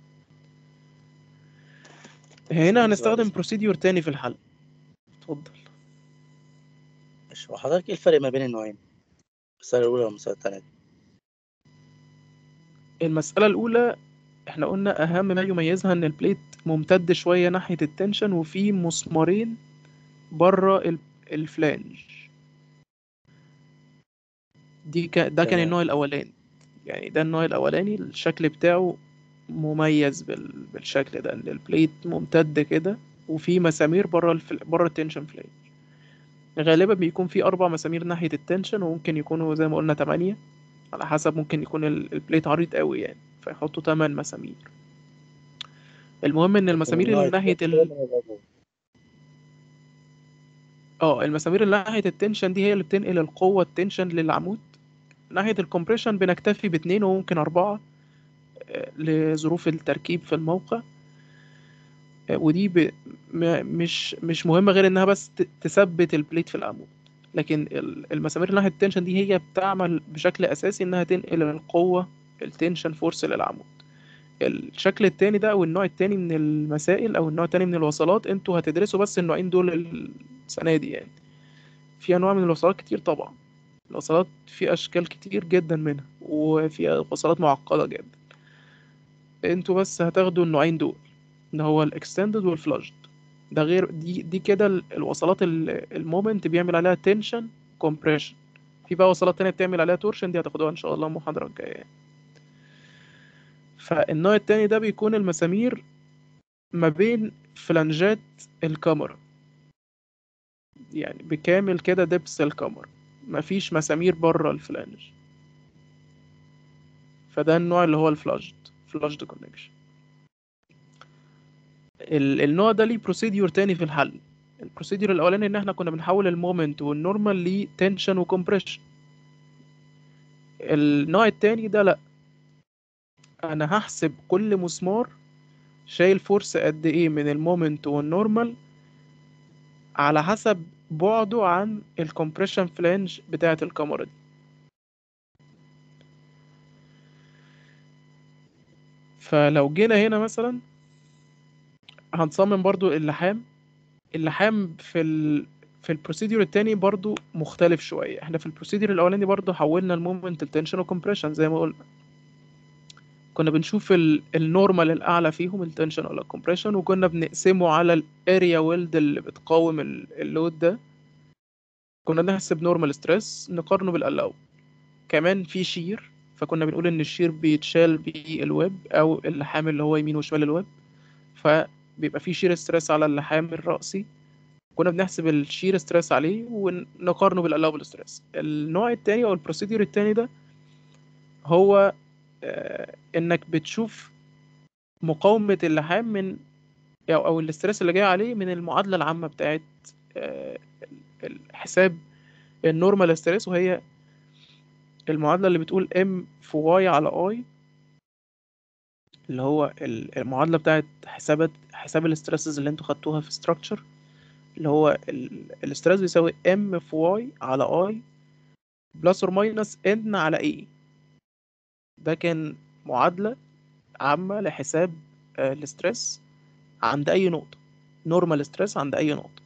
هنا باشمهندس بعد هنستخدم إذنك، بروسيديور تاني في الحل. اتفضل. ماشي، هو حضرتك ايه الفرق ما بين النوعين، المسألة الأولى والمسألة التانية دي؟ المسألة الأولى احنا قلنا أهم ما يميزها إن البليت ممتد شوية ناحية التنشن وفي مسمارين بره ال- الفلانج. دي ك... ده كان تمام. النوع الأولاني. يعني ده النوع الأولاني الشكل بتاعه مميز بال... بالشكل ده إن البليت ممتد كده وفي مسامير بره الفل... بره التنشن فلانج. غالبا بيكون في أربع مسامير ناحية التنشن وممكن يكونوا زي ما قلنا تمانية، على حسب ممكن يكون ال- البليت عريض قوي يعني فيحطوا تمن مسامير. المهم إن لكن المسامير النوع اللي ناحية التاني ال... دايما يبقى جوه. اه المسامير اللي ناحية التنشن دي هي اللي بتنقل القوة التنشن للعمود. ناحية الكompression بنكتفي باتنين وممكن أربعة آه، لظروف التركيب في الموقع. آه، ودي ب... م... مش مش مهمة غير إنها بس ت... تثبت البليت في العمود. لكن ال- المسامير اللي ناحية التنشن دي هي بتعمل بشكل أساسي إنها تنقل القوة التنشن فورس للعمود. الشكل التاني ده أو النوع التاني من المسائل أو النوع التاني من الوصلات انتوا هتدرسوا بس النوعين دول السنة دي يعني. في أنواع من الوصلات كتير طبعا، الوصلات في أشكال كتير جدا منها وفي وصلات معقدة جدا. انتوا بس هتاخدوا النوعين دول اللي هو الاكستندد والفلاجد. ده غير دي دي كده ال- الوصلات ال- المومنت بيعمل عليها تنشن كومبريشن. في بقى وصلات تانية بتعمل عليها تورشن، دي هتاخدوها ان شاء الله المحاضرة الجاية يعني. فالنوع التاني ده بيكون المسامير ما بين فلانجات الكاميرا، يعني بكامل كده دبس الكاميرا، مفيش مسامير بره الفلانج. فده النوع اللي هو الفلاجد فلاجد كونكشن. النوع ده ليه بروسيديور تاني في الحل. البروسيديور الاولاني ان احنا كنا بنحول المومنت والنورمال لتنشن وكمبريشن. النوع التاني ده لا، انا هحسب كل مسمار شايل فورس قد ايه من المومنت والنورمال على حسب بعده عن الكمبريشن فلانج بتاعة الكاميرا دي. فلو جينا هنا مثلا هنصمم برضو اللحام. اللحام في ال في البروسيدور التاني برضو مختلف شوية. احنا في البروسيدور الاولاني برضو حولنا المومنت لتنشن وكمبريشن زي ما قلنا. كنا بنشوف ال- النورمال الاعلى فيهم التنشن ولا الكمبريشن، وكنا بنقسمه على الاريا ويلد اللي بتقاوم ال- اللود ده. كنا نحسب نورمال ستريس نقارنه بالالاو. كمان في شير، فكنا بنقول ان الشير بيتشال بالويب او اللحام اللي هو يمين وشمال الويب، فبيبقى في شير ستريس على اللحام الرأسي. كنا بنحسب الشير ستريس عليه ونقارنه بالالاوبل ستريس. النوع التاني او البروسيدور التاني ده هو آه، انك بتشوف مقاومة اللحام من او او الاسترس اللي جاي عليه من المعادلة العامة بتاعت آه، الحساب النورمال ستريس، وهي المعادلة اللي بتقول ام في واي على اي، اللي هو ال- المعادلة بتاعت حسابات حساب الاسترسز اللي انتوا خدتوها في structure، اللي هو الاسترس بيساوي ام في واي على اي بلس اور ماينس ان على اي. ده كان معادلة عامة لحساب آه، الاسترس عند اي نقطة، نورمال ستريس عند اي نقطة.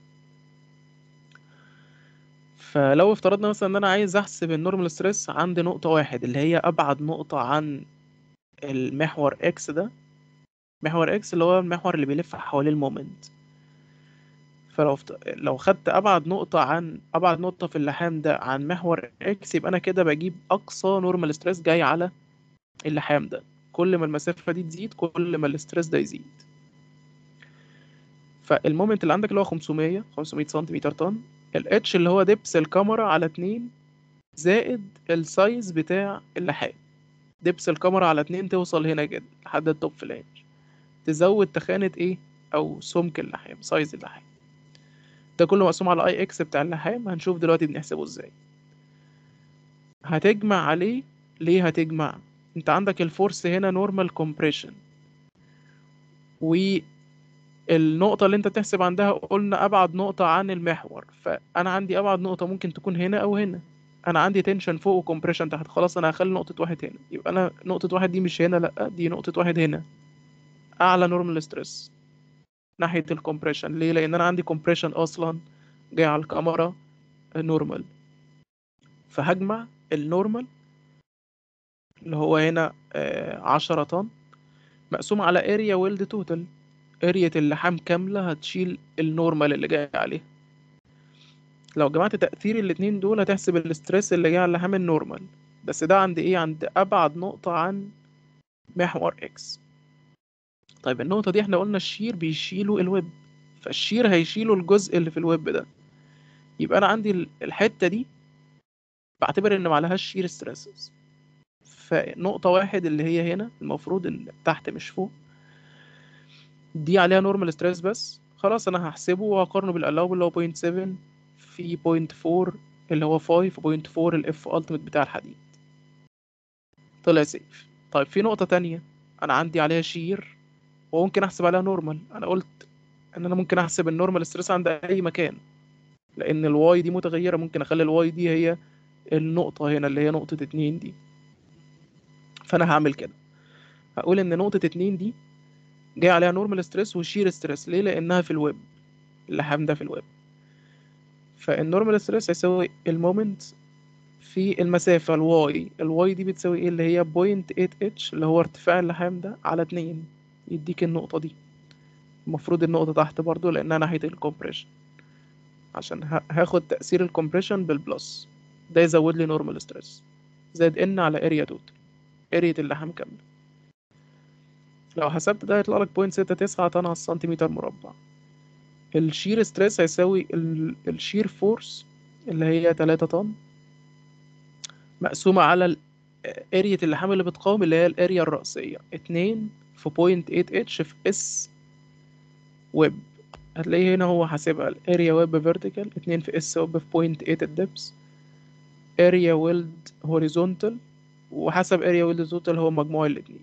فلو افترضنا مثلا ان انا عايز احسب النورمال ستريس عند نقطة واحد اللي هي ابعد نقطة عن المحور اكس ده. محور اكس اللي هو المحور اللي بيلف حوالين المومنت. فلو افت... لو خدت ابعد نقطة عن ابعد نقطة في اللحام ده عن محور اكس، يبقى انا كده بجيب اقصى نورمال ستريس جاي على اللحام ده. كل ما المسافة دي تزيد كل ما الاستريس ده يزيد. فالمومنت اللي عندك اللي هو خمسمية خمسمية سنتيمتر طن، الاتش اللي هو دبس الكاميرا على اتنين زائد السايز بتاع اللحام. دبس الكاميرا على اتنين توصل هنا كده لحد التوب فلانج، تزود تخانة ايه او سمك اللحام، سايز اللحام. ده كله مقسوم على اي اكس بتاع اللحام. هنشوف دلوقتي بنحسبه ازاي. هتجمع عليه. ليه هتجمع؟ انت عندك الفورس هنا نورمال كومبريشن، والنقطة اللي انت تحسب عندها قلنا ابعد نقطة عن المحور. فانا عندي ابعد نقطة ممكن تكون هنا او هنا. انا عندي تنشن فوق وكمبريشن تحت، خلاص انا هخلي نقطة واحد هنا. يبقى انا نقطة واحد دي مش هنا، لا دي نقطة واحد هنا، اعلى نورمال ستريس ناحية الكمبريشن. ليه؟ لان انا عندي كومبريشن اصلا جاي على الكاميرا نورمال. فهجمع النورمال اللي هو هنا آه، عشرة طن مقسوم على اريا ويلد توتال. اريا اللحام كاملة هتشيل النورمال اللي جاي عليها. لو جمعت تأثير الاتنين دول هتحسب الاسترس اللي جاي على اللحام النورمال، بس ده عند ايه؟ عند ابعد نقطة عن محور اكس. طيب النقطة دي احنا قلنا الشير بيشيله الويب، فالشير هيشيله الجزء اللي في الويب ده. يبقى انا عندي ال- الحتة دي بعتبر ان معلهاش شير ستريسز. فنقطة واحد اللي هي هنا المفروض ان تحت مش فوق دي عليها نورمال ستريس بس. خلاص انا هحسبه وهقارنه بالالاوبل اللي هو صفر فاصلة سبعة في صفر فاصلة أربعة اللي هو خمسة صفر فاصلة أربعة الاف التيميت بتاع الحديد. طلع سيف. طيب في نقطة تانية انا عندي عليها شير وممكن احسب عليها نورمال. انا قلت ان انا ممكن احسب النورمال ستريس عند اي مكان، لان الواي دي متغيرة. ممكن اخلي الواي دي هي النقطة هنا اللي هي نقطة اتنين دي. فانا هعمل كده، هقول ان نقطة اتنين دي جاي عليها نورمال ستريس وشير ستريس. ليه؟ لانها في الويب، اللحام ده في الويب. فالنورمال ستريس هيساوي المومنت في المسافة الواي. الواي دي بتساوي ايه؟ اللي هي صفر فاصلة تمانية اتش اللي هو ارتفاع اللحام ده على اتنين، يديك النقطة دي. المفروض النقطة تحت برضو لأنها ناحية الكومبريشن، عشان ه- هاخد تأثير الكومبريشن بالبلس. ده يزود لي نورمال ستريس زائد ان على اريا توتال، اريا اللحام كاملة. لو حسبت ده هيطلع لك صفر فاصلة ستة تسعة طن على السنتيمتر مربع. الشير ستريس هيساوي ال- الشير فورس اللي هي تلاتة طن مقسومة على ال- ارية اللحام اللي بتقاوم اللي هي الاريا الرأسية اتنين في بوينت تمانية اتش في اس ويب. هتلاقيه هنا هو حاسبها الاريا ويب فيرتيكال اتنين في اس ويب في بوينت تمانية الدبس اريا ويلد هوريزونتال وحسب اريا ويلد هوريزونتال هو مجموع الاتنين.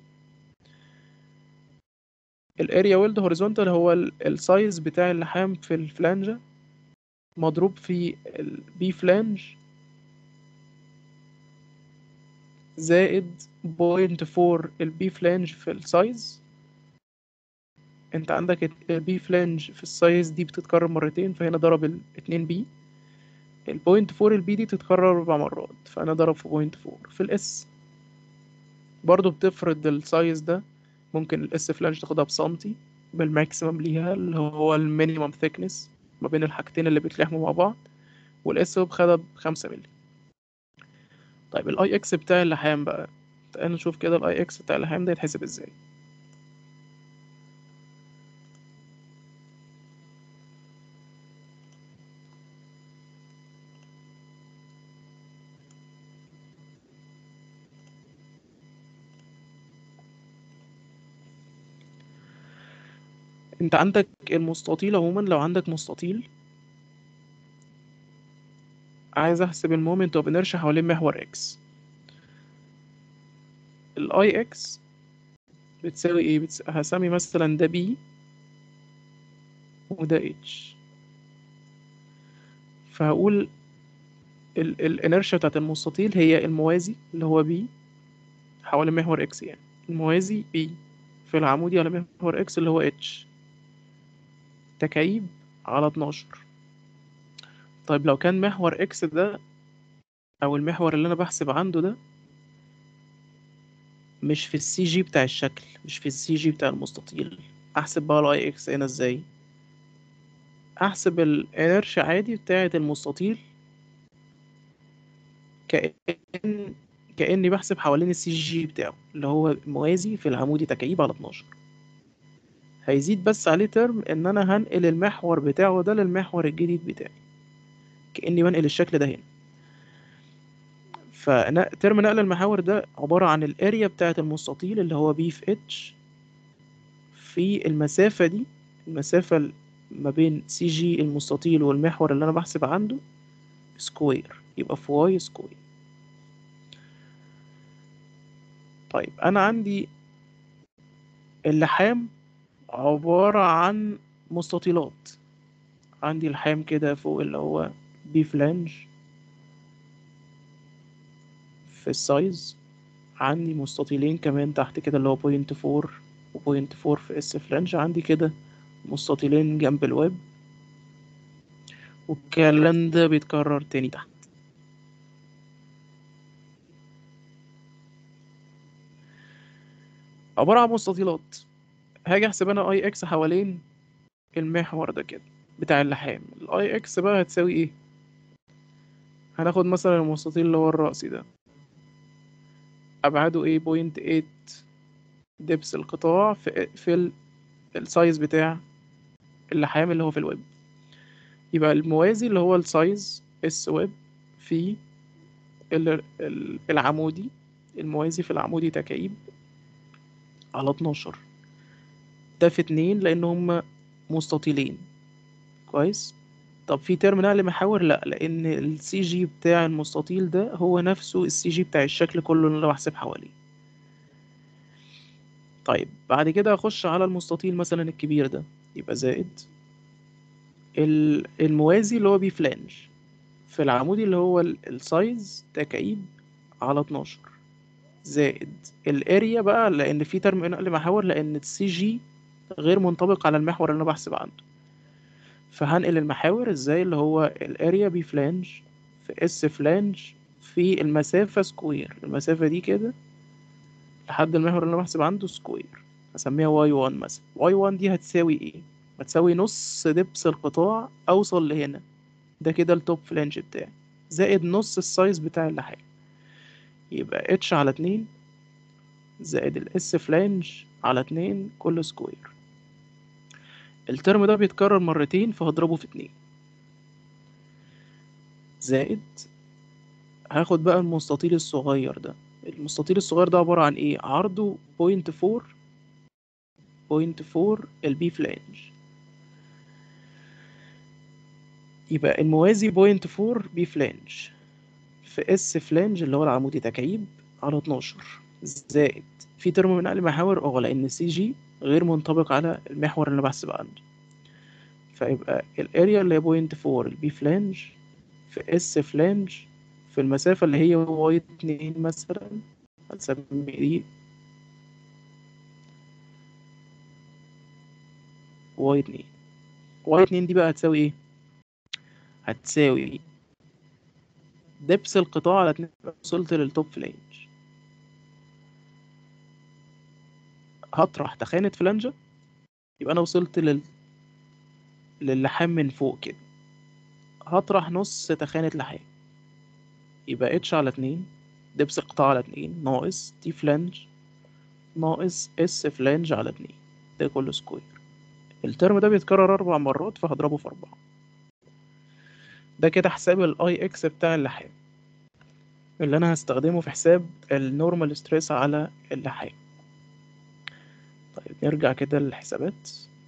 الاريا ويلد هوريزونتال هو ال- السايز بتاع اللحام في الفلانجة مضروب في البي فلانج زائد بوينت فور البي فلانج في السايز. انت عندك البي فلانج في السايز دي بتتكرر مرتين فهنا ضرب الاتنين بي. البوينت فور البي دي تتكرر اربع مرات فانا ضرب في بوينت فور في الاس. برضو بتفرض السايز ده ممكن الاس فلانج تاخدها بسنتي بالماكسيمم ليها اللي هو المينيمم ثيكنس ما بين الحاجتين اللي بيتلحموا مع بعض والاس ويب خدها بخمسة مللي. طيب الاي اكس بتاع اللحام بقى تعال نشوف كده الاي اكس بتاع اللحام ده يتحسب ازاي. انت عندك المستطيل عموما لو عندك مستطيل عايز احسب المومنت اوف انرشيا حوالين محور اكس. الاي اكس بتساوي ايه؟ بتس... هسمي مثلا ده بي وده اتش. فهقول ال... الانرشيا بتاعت المستطيل هي الموازي اللي هو بي حوالين محور اكس يعني الموازي بي في العمودي على محور اكس اللي هو اتش تكعيب على اتناشر. طيب لو كان محور اكس ده او المحور اللي انا بحسب عنده ده مش في السي جي بتاع الشكل مش في السي جي بتاع المستطيل احسب بقى الاي اكس هنا ازاي؟ احسب الانرشيا عادي بتاعة المستطيل كأن كأني بحسب حوالين السي جي بتاعه اللي هو موازي في العمودي تكعيب على اتناشر. هيزيد بس عليه ترم ان انا هنقل المحور بتاعه ده للمحور الجديد بتاعي كأني بنقل الشكل ده هنا. فترم نقل المحاور ده عبارة عن الاريا بتاعة المستطيل اللي هو بي في اتش في المسافة دي المسافة ما بين سي جي المستطيل والمحور اللي انا بحسب عنده سكوير يبقى في واي سكوير. طيب انا عندي اللحام عبارة عن مستطيلات. عندي لحام كده فوق اللي هو بي فلانج في السايز عندي مستطيلين كمان تحت كده اللي هو بوينت فور وبوينت فور في اس فلانج عندي كده مستطيلين جنب الويب والكلام ده بيتكرر تاني تحت. عبارة عن مستطيلات. هاجي احسب انا اي اكس حوالين المحور ده كده بتاع اللحام. الاي اكس بقى هتساوي ايه؟ هناخد مثلا المستطيل اللي هو الرأسي ده ابعاده ايه بوينت تمانية دبس القطاع في في ال- السايز بتاع اللحام اللي هو في الويب. يبقى الموازي اللي هو السايز اس ويب في ال- ال- العمودي الموازي في العمودي تكعيب على اتناشر. ده في اتنين لان هما مستطيلين كويس. طب في ترم نقل محاور لا لان السي جي بتاع المستطيل ده هو نفسه السي جي بتاع الشكل كله اللي انا بحسب حواليه. طيب بعد كده اخش على المستطيل مثلا الكبير ده يبقى زائد ال- الموازي اللي هو بي فلانج في العمودي اللي هو ال- السايز تكعيب على اتناشر زائد الاريا بقى لان في ترم نقل محاور لان السي جي غير منطبق على المحور اللي انا بحسب عنده. فهنقل المحاور ازاي اللي هو الاريا بي فلانج في اس فلانج في المسافة سكوير. المسافة دي كده لحد المحور اللي انا بحسب عنده سكوير هسميها واي واحد مثلا. واي واحد دي هتساوي ايه؟ هتساوي نص دبس القطاع اوصل لهنا ده كده التوب فلانج بتاعي زائد نص السايز بتاع اللحام يبقى اتش على اتنين زائد الاس فلانج على اتنين كل سكوير. الترم ده بيتكرر مرتين فهضربه في اتنين، زائد هاخد بقى المستطيل الصغير ده. المستطيل الصغير ده عبارة عن ايه؟ عرضه بوينت فور بوينت فور البي فلانج، يبقى الموازي بوينت فور بي فلانج في اس فلانج اللي هو العمودي تكعيب على اتناشر، زائد في ترم من اقل محاور اه لان سي جي غير منطبق على المحور اللي بحسب عنه، فيبقى الاريا اللي هي بوينت فور البي فلانج في اس فلانج في المسافة اللي هي واي اتنين مثلا، هنسمي دي واي اتنين. واي اتنين دي بقى هتساوي ايه؟ هتساوي دبس القطاع على اتنين. وصلت للتوب فلانج، هطرح تخانة فلانجة، يبقى انا وصلت لل... للحام من فوق كده، هطرح نص تخانة لحام، يبقى اتش على اتنين دبس القطاع على اتنين ناقص تي فلانج ناقص اس فلانج على اتنين، ده كله سكوير. الترم ده بيتكرر أربع مرات فهضربه في أربعة. ده كده حساب الاي اكس بتاع اللحام اللي أنا هستخدمه في حساب النورمال ستريس على اللحام. طيب نرجع كده للحسابات.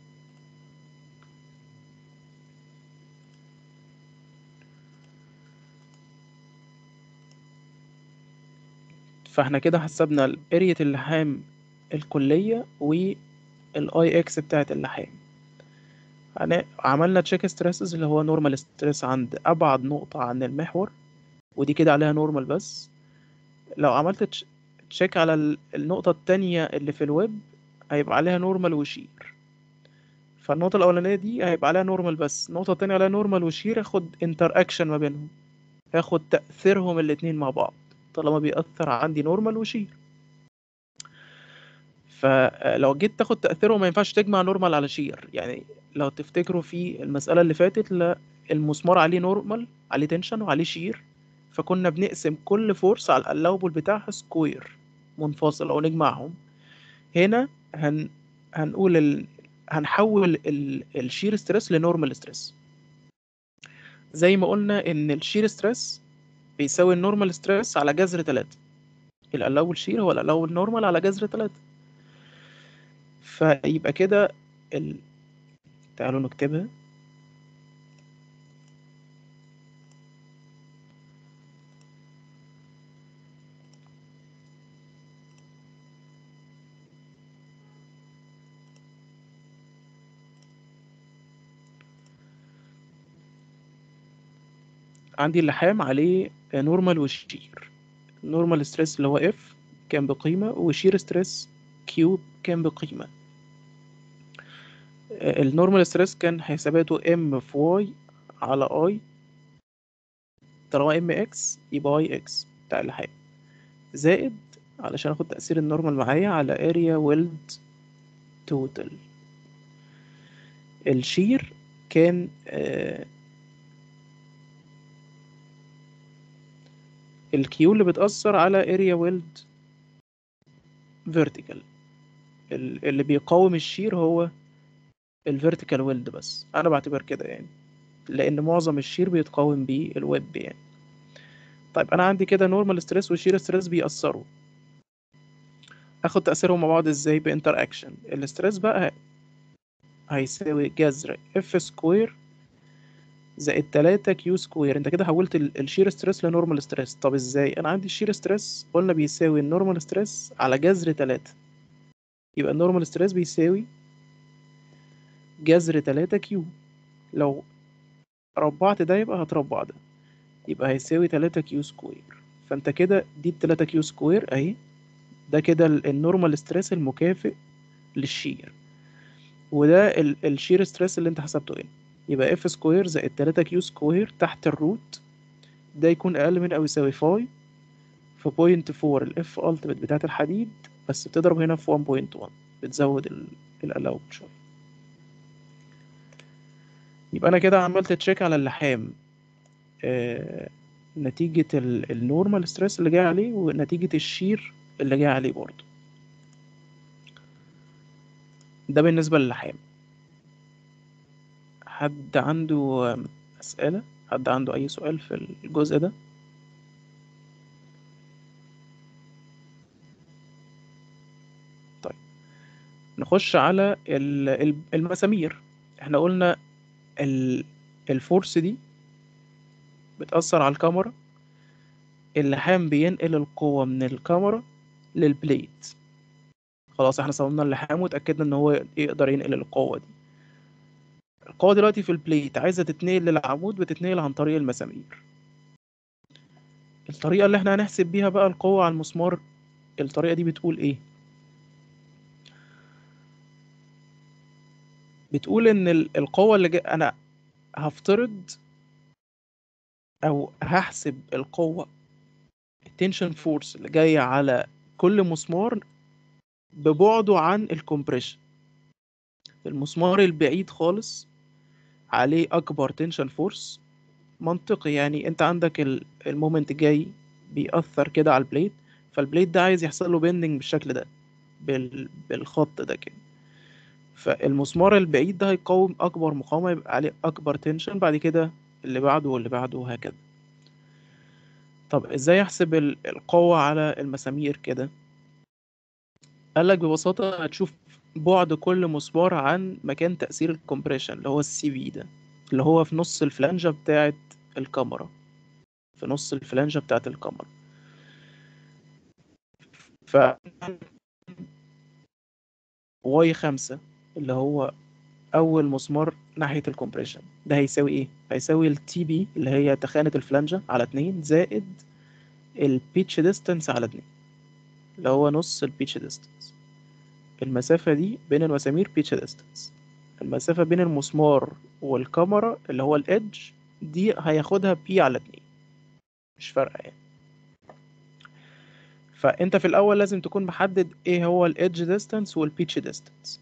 فاحنا كده حسبنا ارية اللحام الكلية والاي اكس بتاعت اللحام. هن- عملنا تشيك ستريسز اللي هو نورمال ستريس عند أبعد نقطة عن المحور، ودي كده عليها نورمال بس. لو عملت تش- تشيك على ال- النقطة التانية اللي في الويب هيبقى عليها نورمال وشير، فالنقطة الأولانية دي هيبقى عليها نورمال بس، النقطة التانية عليها نورمال وشير، هاخد انتر اكشن ما بينهم، هاخد تأثيرهم الاتنين مع بعض طالما بيأثر عندي نورمال وشير. فلو جيت تاخد تأثيرهم ما ينفعش تجمع نورمال على شير. يعني لو تفتكروا في المسألة اللي فاتت، لا المسمار عليه نورمال عليه تنشن وعليه شير، فكنا بنقسم كل فورس على الألاوبل بتاعها سكوير منفصل أو نجمعهم. هنا هن هنقول ال... هنحول ال... الشير ستريس لنورمال ستريس، زي ما قلنا ان الشير ستريس بيساوي النورمال ستريس على جذر تلاتة، الألاوبل شير هو الألاوبل نورمال على جذر تلاتة. فيبقى كده ال... تعالوا نكتبها. عندي اللحام عليه نورمال وشير، نورمال ستريس اللي هو اف كان بقيمة، وشير ستريس كيوب كان بقيمة. النورمال ستريس كان حساباته ام في واي على اي، طالما ام اكس يبقى واي اكس بتاع اللحام، زائد علشان اخد تأثير النورمال معايا على اريا ويلد توتال. الشير كان آه الكيو اللي بتأثر على اريا ويلد فيرتيكال، اللي بيقاوم الشير هو الفيرتيكال ويلد بس، انا بعتبر كده يعني، لان معظم الشير بيتقاوم بيه الويب يعني. طيب انا عندي كده نورمال ستريس وشير ستريس بيأثروا، اخد تأثيرهم مع بعض ازاي؟ بانتر اكشن. الستريس بقى هيساوي جذر اف سكوير زائد تلاتة كيو سكوير. انت كده حولت ال- الشير ستريس لنورمال ستريس. طب ازاي؟ انا عندي الشير ستريس قلنا بيساوي النورمال ستريس على جذر تلاتة، يبقى النورمال ستريس بيساوي جذر تلاتة كيو. لو ربعت ده يبقى هتربع ده، يبقى هيساوي تلاتة كيو سكوير. فانت كده دي تلاتة كيو سكوير اهي، ده كده ال- النورمال ستريس المكافئ للشير، وده ال- الشير ستريس اللي انت حسبته هنا. يبقى اف سكوير زائد تلاتة كيو سكوير تحت الروت، ده يكون اقل من او يساوي فاي في بوينت فور الاف التيميت بتاعت الحديد، بس بتضرب هنا في واحد بوينت واحد بتزود الالاوب شويه. يبقى انا كده عملت تشيك على اللحام آه نتيجة النورمال ستريس اللي جاي عليه ونتيجة الشير اللي جاي عليه برضه. ده بالنسبة للحام. حد عنده أسئلة؟ حد عنده أي سؤال في الجزء ده؟ طيب نخش على ال- ال- المسامير. احنا قلنا ال- الفورس دي بتأثر على الكاميرا. اللحام بينقل القوة من الكاميرا للبليت. خلاص احنا صممنا اللحام وتأكدنا ان هو يقدر ينقل القوة دي. القوة دلوقتي في البليت عايزة تتنقل للعمود، بتتنقل عن طريق المسامير. الطريقة اللي احنا هنحسب بيها بقى القوة على المسمار، الطريقة دي بتقول ايه؟ بتقول ان ال- القوة اللي جا... انا هفترض او هحسب القوة التنشن فورس اللي جاية على كل مسمار ببعده عن الكومبريشن. المسمار البعيد خالص عليه اكبر تنشن فورس. منطقي يعني، انت عندك ال- المومنت جاي بيأثر كده على البليد، فالبليد ده عايز يحصل له بيندنج بالشكل ده، بال... بالخط ده كده. فالمسمار البعيد ده هيقاوم اكبر مقاومة، يبقى عليه اكبر تنشن، بعد كده اللي بعده واللي بعده وهكذا. طب ازاي احسب ال- القوة على المسامير كده؟ قالك ببساطة هتشوف بعد كل مسمار عن مكان تأثير الكومبريشن اللي هو السي في ده، اللي هو في نص الفلانجة بتاعة الكاميرا، في نص الفلانجة بتاعة الكاميرا. ف واي خمسة اللي هو أول مسمار ناحية الكومبريشن ده هيساوي إيه؟ هيساوي التي بي اللي هي تخانة الفلانجة على اتنين زائد البيتش ديستانس على اتنين اللي هو نص البيتش ديستانس. المسافة دي بين المسامير بيتش ديستانس. المسافة بين المسمار والكاميرا اللي هو الإدج دي هياخدها بي على اتنين، مش فارقة يعني. فأنت في الأول لازم تكون محدد إيه هو الإدج ديستانس والبيتش ديستانس.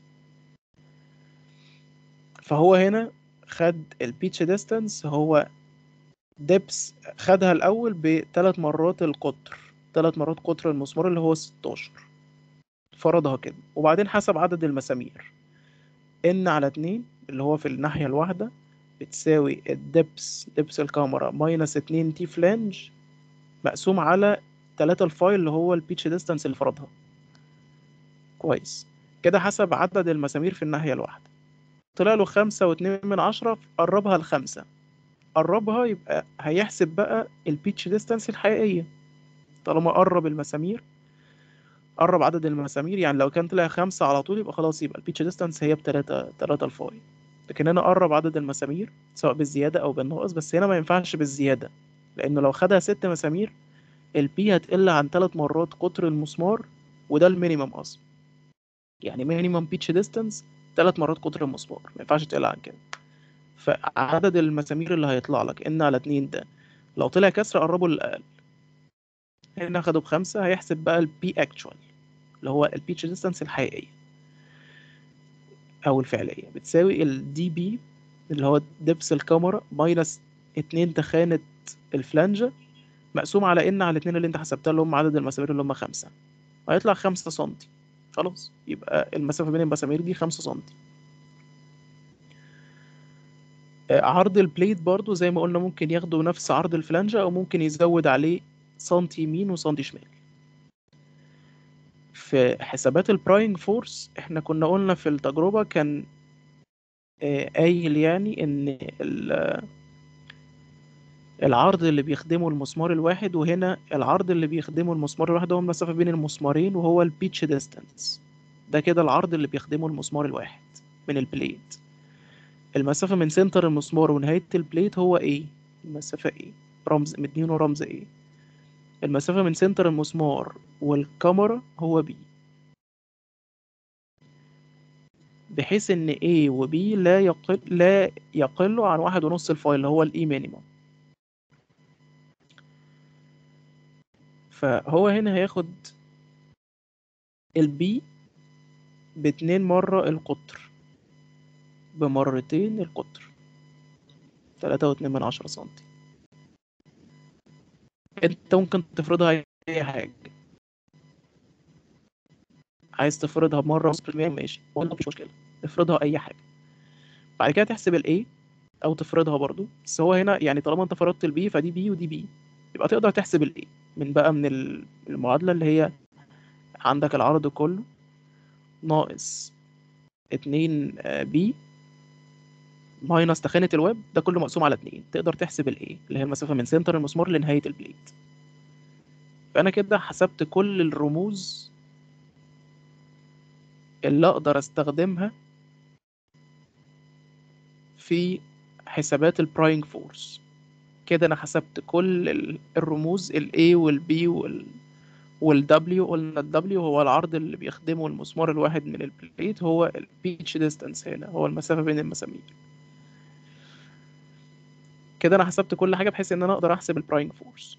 فهو هنا خد البيتش ديستانس، هو دبس خدها الأول بثلاث مرات القطر، ثلاث مرات قطر المسمار اللي هو ستاشر، فرضها كده. وبعدين حسب عدد المسامير، ان على اتنين اللي هو في الناحية الواحدة بتساوي الدبس دبس الكاميرا ماينس اتنين تي فلانج مقسوم على تلاتة الفاي اللي هو البيتش ديستانس اللي فرضها. كويس كده، حسب عدد المسامير في الناحية الواحدة طلع له خمسة واتنين من عشرة، قربها لخمسة. قربها يبقى هيحسب بقى البيتش ديستانس الحقيقية. طالما قرب المسامير، قرب عدد المسامير، يعني لو كان طلع خمسة على طول يبقى خلاص، يبقى البيتش ديستانس هي بتلاتة تلاتة الفاي. لكن هنا قرب عدد المسامير سواء بالزيادة أو بالنقص، بس هنا ما ينفعش بالزيادة، لأنه لو خدها ست مسامير البي هتقل عن تلات مرات قطر المسمار، وده المينيمم أصلا. يعني مينيمم بيتش ديستانس تلات مرات قطر المسمار، ما ينفعش تقل عن كده. فعدد المسامير اللي هيطلع لك ان على اتنين ده لو طلع كسر قربه للأقل. هنا خده بخمسة، هيحسب بقى البي اكتشوال اللي هو البيتش ديستانس الحقيقية أو الفعلية، بتساوي الدي بي اللي هو دبس الكاميرا ماينس اتنين تخانة الفلانجة مقسوم على ان على اتنين اللي انت حسبتها اللي هم عدد المسامير اللي هم خمسة. هيطلع خمسة سنتي. خلاص يبقى المسافة بين المسامير دي خمسة سنتي. آه، عرض البليد برضو زي ما قلنا ممكن ياخدوا نفس عرض الفلانجة أو ممكن يزود عليه سنتي يمين وسنتي شمال. في حسابات البراينج فورس احنا كنا قلنا في التجربة كان آه، قايل يعني ان ال- العرض اللي بيخدمه المسمار الواحد، وهنا العرض اللي بيخدمه المسمار الواحد هو المسافة بين المسمارين وهو البيتش ديستانس. ده كده العرض اللي بيخدمه المسمار الواحد من البليد. المسافة من سنتر المسمار ونهاية البليد هو ايه؟ المسافة ايه؟ رمز مدينه رمز ايه؟ المسافة من سنتر المسمار والكاميرا هو بي، بحيث ان A و B لا يقل لا يقلوا عن واحد ونص الفاي اللي هو الاي مينيمم. فهو هنا هياخد البي باتنين مرة القطر، بمرتين القطر، تلاتة واتنين من عشرة سنتي. انت ممكن تفرضها اي حاجة. عايز تفرضها بمره ونص بالمية ماشي، والله مفيش مشكله، افرضها اي حاجه. بعد كده تحسب الاي او تفرضها برضو، بس هو هنا يعني طالما انت فرضت البي فدي بي ودي بي، يبقى تقدر تحسب الاي من بقى من ال- المعادله اللي هي عندك العرض كله ناقص اتنين بي ماينس تخانة الويب، ده كله مقسوم على اتنين، تقدر تحسب الايه اللي هي المسافة من سنتر المسمار لنهاية البليد. فأنا كده حسبت كل الرموز اللي أقدر أستخدمها في حسابات البراينج فورس. كده أنا حسبت كل ال- الرموز ال A وال B وال وال W. قلنا ال W هو العرض اللي بيخدمه المسمار الواحد من البليد، هو ال pitch distance، هنا هو المسافة بين المسامير. كده أنا حسبت كل حاجة بحيث إن أنا أقدر أحسب البراينج فورس.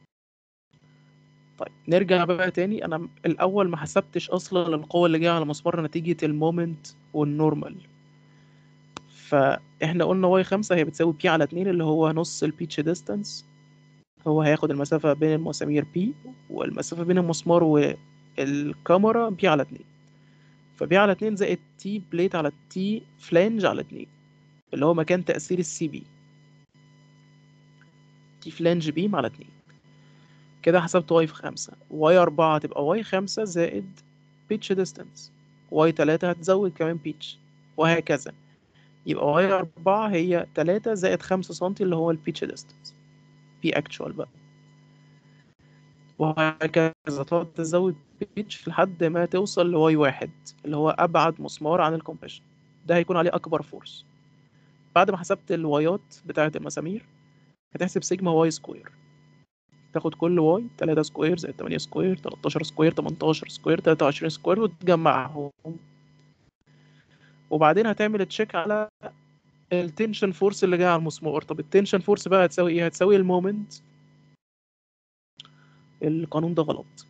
طيب نرجع بقى تاني، انا الاول ما حسبتش اصلا القوه اللي جايه على مسمار نتيجه المومنت والنورمال. فاحنا قلنا واي خمسة هي بتساوي بي على اتنين اللي هو نص البيتش ديستانس، هو هياخد المسافه بين المسامير بي، والمسافه بين المسمار والكاميرا بي على اتنين، فبي على اتنين زائد تي بليت على تي فلانج على اتنين اللي هو مكان تأثير السي بي، تي فلانج بيم على اتنين. كده حسبت واي في خمسة، واي أربعة هتبقى واي خمسة زائد بيتش ديستانس، واي تلاتة هتزود كمان بيتش، وهكذا. يبقى واي أربعة هي تلاتة زائد خمسة سنتي اللي هو البيتش ديستانس بي اكتشوال بقى، وهكذا تقعد تزود بيتش لحد ما توصل لواي واحد اللي هو أبعد مسمار عن الكومبريشن، ده هيكون عليه أكبر فورس. بعد ما حسبت الوايات بتاعة المسامير هتحسب سيجما واي سكوير، تاخد كل واي تلاتة سكوير زائد تمانية سكوير تلتاشر سكوير تمنتاشر سكوير تلاتة وعشرين سكوير وتجمعهم، وبعدين هتعمل تشيك على التنشن فورس اللي جاي على المسمار. طب التنشن فورس بقى هتساوي ايه؟ هتساوي المومنت. القانون ده غلط،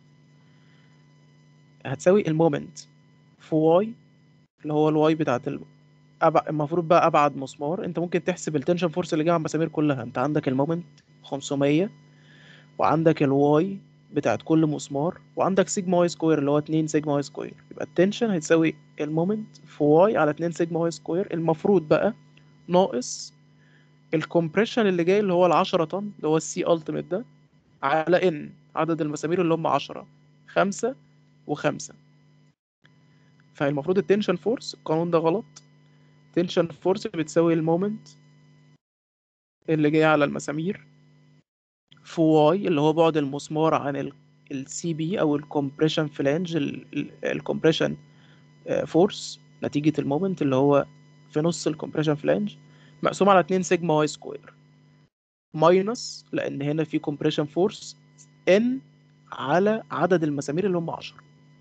هتساوي المومنت في واي اللي هو الواي بتاعت ال... أبع... المفروض بقى ابعد مسمار. انت ممكن تحسب التنشن فورس اللي جاي على المسامير كلها، انت عندك المومنت خمسمية، وعندك الواي بتاعت كل مسمار، وعندك سيجما واي سكوير اللي هو اتنين سيجما واي سكوير، يبقى التنشن هتساوي المومنت في واي على اتنين سيجما واي سكوير المفروض بقى ناقص الكومبريشن اللي جاي اللي هو ال عشرة طن اللي هو السي التيميت ده على ان عدد المسامير اللي هم عشرة، خمسة وخمسة. فالمفروض التنشن فورس، القانون ده غلط، تنشن فورس بتساوي المومنت اللي جاي على المسامير في واي اللي هو بعد المسمار عن السي بي او الكومبريشن فلانج، الكومبريشن فورس نتيجة المومنت اللي هو في نص الكومبريشن فلانج، مقسوم على اتنين سيجما واي سكوير ماينس لان هنا في كومبريشن فورس ان على عدد المسامير اللي هم عشرة.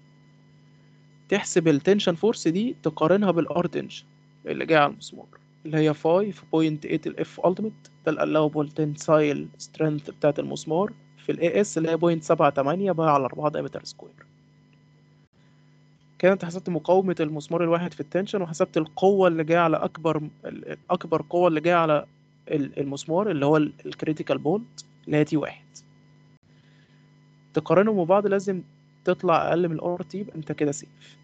تحسب التنشن فورس دي تقارنها بالار تنشن اللي جاي على المسمار اللي هي خمسة في بوينت تمانية الاف التيميت، ده الالاوبل تنسايل سترينث بتاعت المسمار في الاي اس اللي هي بوينت سبعة تمانية بقى على أربعة دايمتر سكوير. كده انت حسبت مقاومة المسمار الواحد في التنشن، وحسبت القوة اللي جاية على أكبر ال- أكبر قوة اللي جاية على ال- المسمار اللي هو الكريتيكال بولت اللي هي تي واحد. تقارنهم ببعض لازم تطلع أقل من الار تي، يبقى انت كده سيف.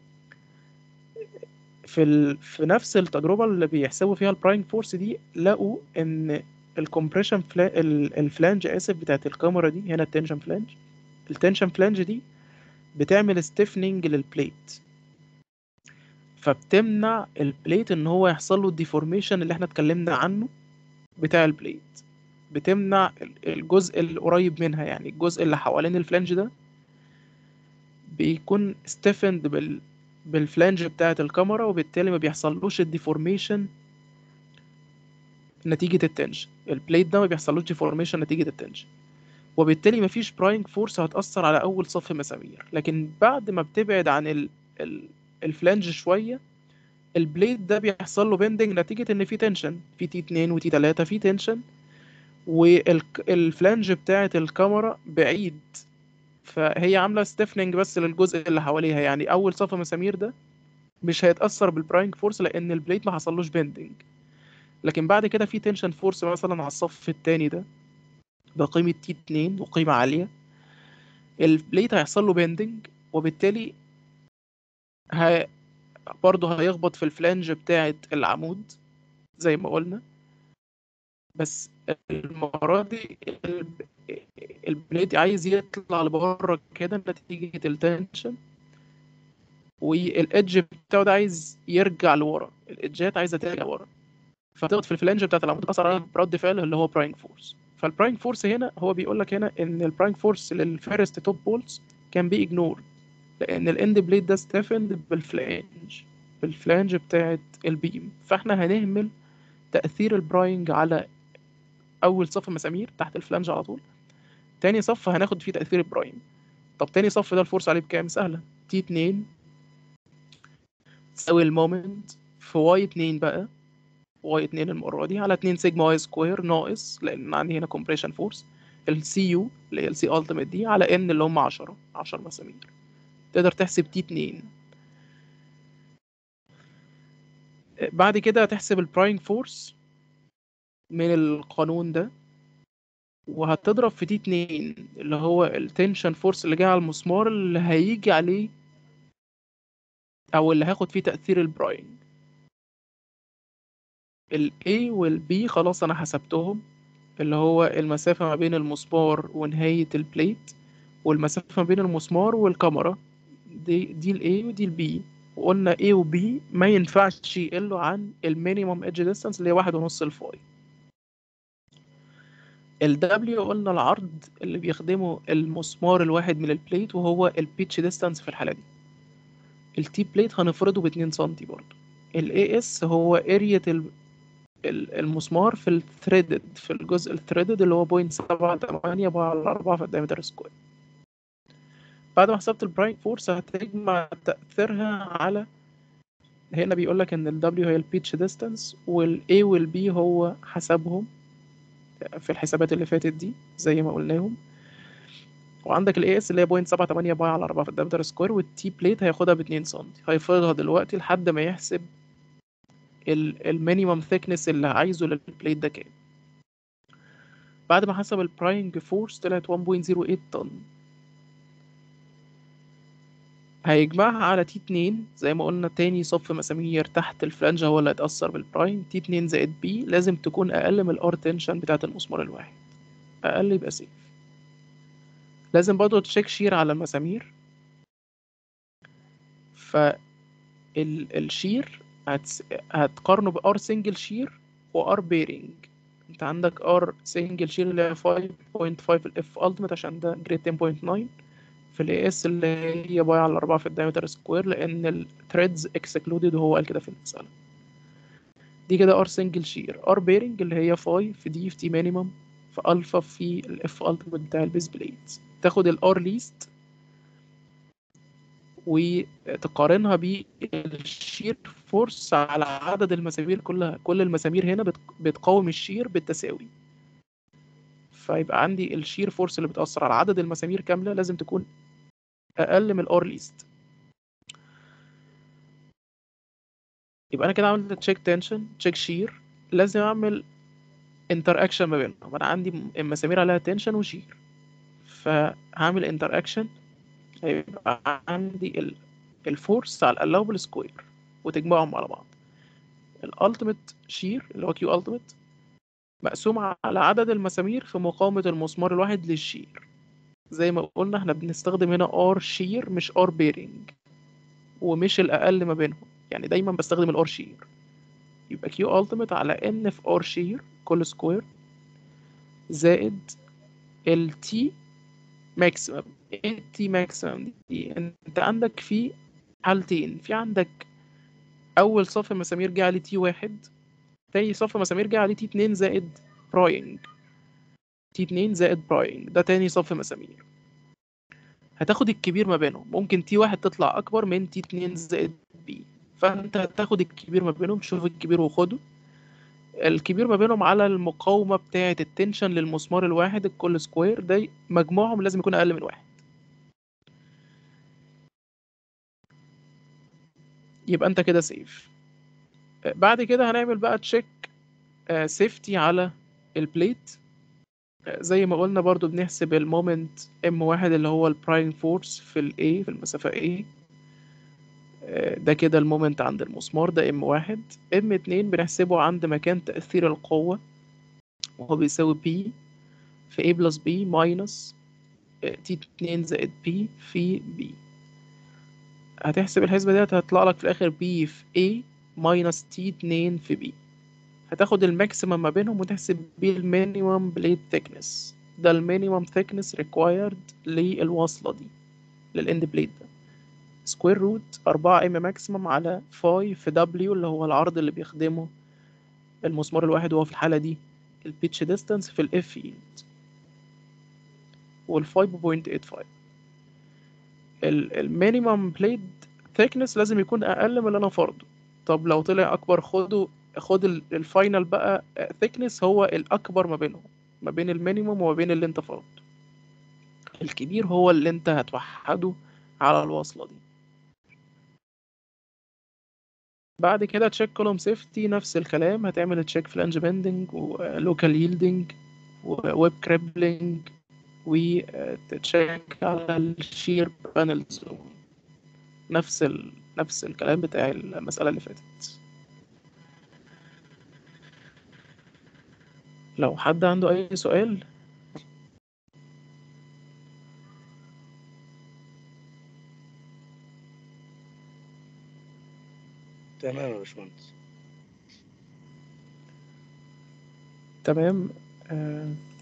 في ال... في نفس التجربة اللي بيحسبوا فيها البرايم فورس دي لقوا إن الكومبريشن فلا... ال- الفلانج آسف بتاعت الكاميرا دي، هنا التنشن فلانج، التنشن فلانج دي بتعمل ستيفنينج للبليت، فبتمنع البليت ان هو يحصل له الديفورميشن اللي احنا اتكلمنا عنه بتاع البليت، بتمنع ال- الجزء القريب منها، يعني الجزء اللي حوالين الفلانج ده بيكون ستيفند بال بالفلانج بتاعة الكاميرا، وبالتالي ما بيحصلوش الديفورميشن نتيجة التنشن. البليت ده ما بيحصلوش ديفورميشن نتيجة التنشن، وبالتالي مفيش براينج فورس هتأثر على أول صف مسامير. لكن بعد ما بتبعد عن ال... ال... الفلانج شوية، البليد ده بيحصل له بيندنج نتيجة ان في تنشن في تي اتنين وتي تلاتة في تنشن، والفلانج بتاعة الكاميرا بعيد، فهي عاملة ستيفنينج بس للجزء اللي حواليها. يعني اول صف مسامير ده مش هيتأثر بالبراينج فورس لان البليد ما حصلوش بيندنج، لكن بعد كده في تنشن فورس مثلا على الصف التاني ده بقيمة تي اتنين وقيمة عالية، البليد هيحصل له بيندنج، وبالتالي ه... برضه هيخبط في الفلانج بتاعة العمود زي ما قلنا، بس المرة دي الب- البليد عايز يطلع لبره كده نتيجة التنشن، والإدج بتاعه ده عايز يرجع لورا، الإدجات عايزة ترجع لورا، فتضغط في الفلانج بتاعت العمود تأثر على رد فعل اللي هو براينج فورس. فالبراينج فورس هنا هو بيقول لك هنا ان البراينج فورس للفيرست توب بولز كان بي اجنور، لان الاند بليد ده ستافند بالفلانج بالفلانج بتاعت البيم، فاحنا هنهمل تأثير البراينج على اول صف مسامير تحت الفلانج على طول. تاني صف هناخد فيه تأثير البرايم. طب تاني صف ده الفورس عليه بكام؟ سهلة، تي اتنين تساوي المومنت في واي اتنين بقى، واي اتنين المرة دي على اتنين سيجما واي سكوير ناقص، لأن عندي هنا كومبريشن فورس، السي يو اللي هي السي التيميت دي على ان اللي هم عشرة عشرة مسامير. تقدر تحسب تي اتنين. بعد كده هتحسب البراينج فورس من القانون ده، وهتضرب في تي اتنين اللي هو التنشن فورس اللي جاي على المسمار اللي هيجي عليه او اللي هاخد فيه تأثير البراينج. ال A وال B خلاص انا حسبتهم، اللي هو المسافة ما بين المسمار ونهاية البليت، والمسافة ما بين المسمار والكاميرا، دي دي ال A ودي ال B. وقلنا A و B ما ينفعش يقلوا عن المينيمم ايدج ديستانس اللي هي واحد ونص الفاي. ال W قلنا العرض اللي بيخدمه المسمار الواحد من البليت، وهو البيتش ديستانس في الحالة دي. التي بليت هنفرضه باتنين سنتي برضه. ال إيه إس هو اريا المسمار في الثريدد، في الجزء الثريدد اللي هو بوينت سبعة تمانية بقى على أربعة في الدايمتر سكوير. بعد ما حسبت البراينج فورس هتجمع تأثيرها على، هنا بيقول لك ان ال W هي البيتش ديستانس، وال A وال B هو حسبهم في الحسابات اللي فاتت دي زي ما قلناهم. وعندك ال إيه إس اللي هي بوينت سبعة تمانية باي على أربعة في الدايمتر سكوير، والتي بليت هياخدها ب اتنين سم، هيفرضها دلوقتي لحد ما يحسب المينيمم ثيكنس اللي عايزه للبليت ده كام. بعد ما حسب البراينج فورس طلعت واحد فاصلة صفر تمانية طن. هيجمعها على تي اتنين زي ما قلنا، تاني صف مسامير تحت الفلانج هو اللي هيتأثر بالبرايم. تي اتنين زائد بي لازم تكون أقل من الار تنشن بتاعة المسمار الواحد، أقل يبقى سيف. لازم برضه تشيك شير على المسامير. فالشير هتس... هتقارنه بار سنجل شير وار بيرنج. انت عندك ار سنجل شير اللي هي خمسة فاصلة خمسة الاف التيمت عشان ده جريد عشرة فاصلة تسعة، في الاي اس اللي هي باي على أربعة في الدايمتر سكوير، لان الثريدز اكسكلودد وهو قال كده في المسألة دي. كده ار سنجل شير. ار بيرنج اللي هي فاي في دي في تي مينيمم في الفا في الاف التيمت بتاع البيس بليدز. تاخد الار ليست وتقارنها بالشير فورس على عدد المسامير كلها. كل المسامير هنا بتقاوم الشير بالتساوي، فيبقى عندي الشير فورس اللي بتأثر على عدد المسامير كاملة لازم تكون أقل من الار ليست. يبقى أنا كده عملت تشيك تنشن تشيك شير، لازم أعمل انتر اكشن ما بينهم. أنا عندي المسامير عليها تنشن وشير، فهعمل انتر اكشن. هيبقى عندي ال- الفورس على الالوبل سكوير وتجمعهم على بعض. الالتيميت شير اللي هو كيو التيميت مقسوم على عدد المسامير في مقاومة المسمار الواحد للشير. زي ما قلنا احنا بنستخدم هنا ار شير مش ار بيرنج، ومش الأقل ما بينهم، يعني دايما بستخدم الار شير. يبقى كيو التيميت على ان في ار شير كل سكوير زائد التي ماكسيمم. ايه التي ماكسيمم دي؟ انت عندك في حالتين، في عندك اول صف مسامير جه عليه تي واحد، تاني صف مسامير جه عليه تي اتنين زائد براينج. تي اتنين زائد براينج ده تاني صف مسامير. هتاخد الكبير ما بينهم، ممكن تي واحد تطلع اكبر من تي اتنين زائد بي، فانت هتاخد الكبير ما بينهم. شوف الكبير وخده. الكبير ما بينهم على المقاومة بتاعة التنشن للمسمار الواحد الكل سكوير ده، مجموعهم لازم يكون أقل من واحد. يبقى أنت كده سيف. بعد كده هنعمل بقى تشيك سيفتي على البليت. زي ما قلنا برضو بنحسب المومنت ام واحد اللي هو البرايم فورس في ال A في المسافة A. آه، ده كده المومنت عند المسمار، ده ام واحد. ام اتنين بنحسبه عند مكان تأثير القوة، وهو بيساوي بي في A بلس B ماينس تي اتنين زائد B في B. هتحسب الحسبة ديت هتطلع لك في الآخر B في A ماينس تي اتنين في B. هتاخد الماكسيمم ما بينهم وتحسب بيه المينيمم بليد thickness. ده المينيمم thickness required للوصلة دي، للإند بليد ده. سكوير روت أربعة ام ماكسيمم على فاي في دبليو اللي هو العرض اللي بيخدمه المسمار الواحد، وهو في الحالة دي البيتش ديستانس في الاف يلد، والفاي بوينت ايت فايف. المينيمم بليد thickness لازم يكون أقل من اللي أنا فرضه. طب لو طلع أكبر، خده خد الفاينل بقى thickness هو الأكبر ما بينهم، ما بين المينيمم وما بين اللي أنت فرضه. الكبير هو اللي أنت هتوحده على الوصلة دي. بعد كده تشيك كولوم سيفتي، نفس الكلام، هتعمل تشيك فلانج بيندنج ولوكال ييلدنج وويب كريبلينج، وتتشيك على الشير بانلز، نفس ال... نفس الكلام بتاع المسألة اللي فاتت. لو حد عنده أي سؤال. تمام يا باشمهندس. تمام. آه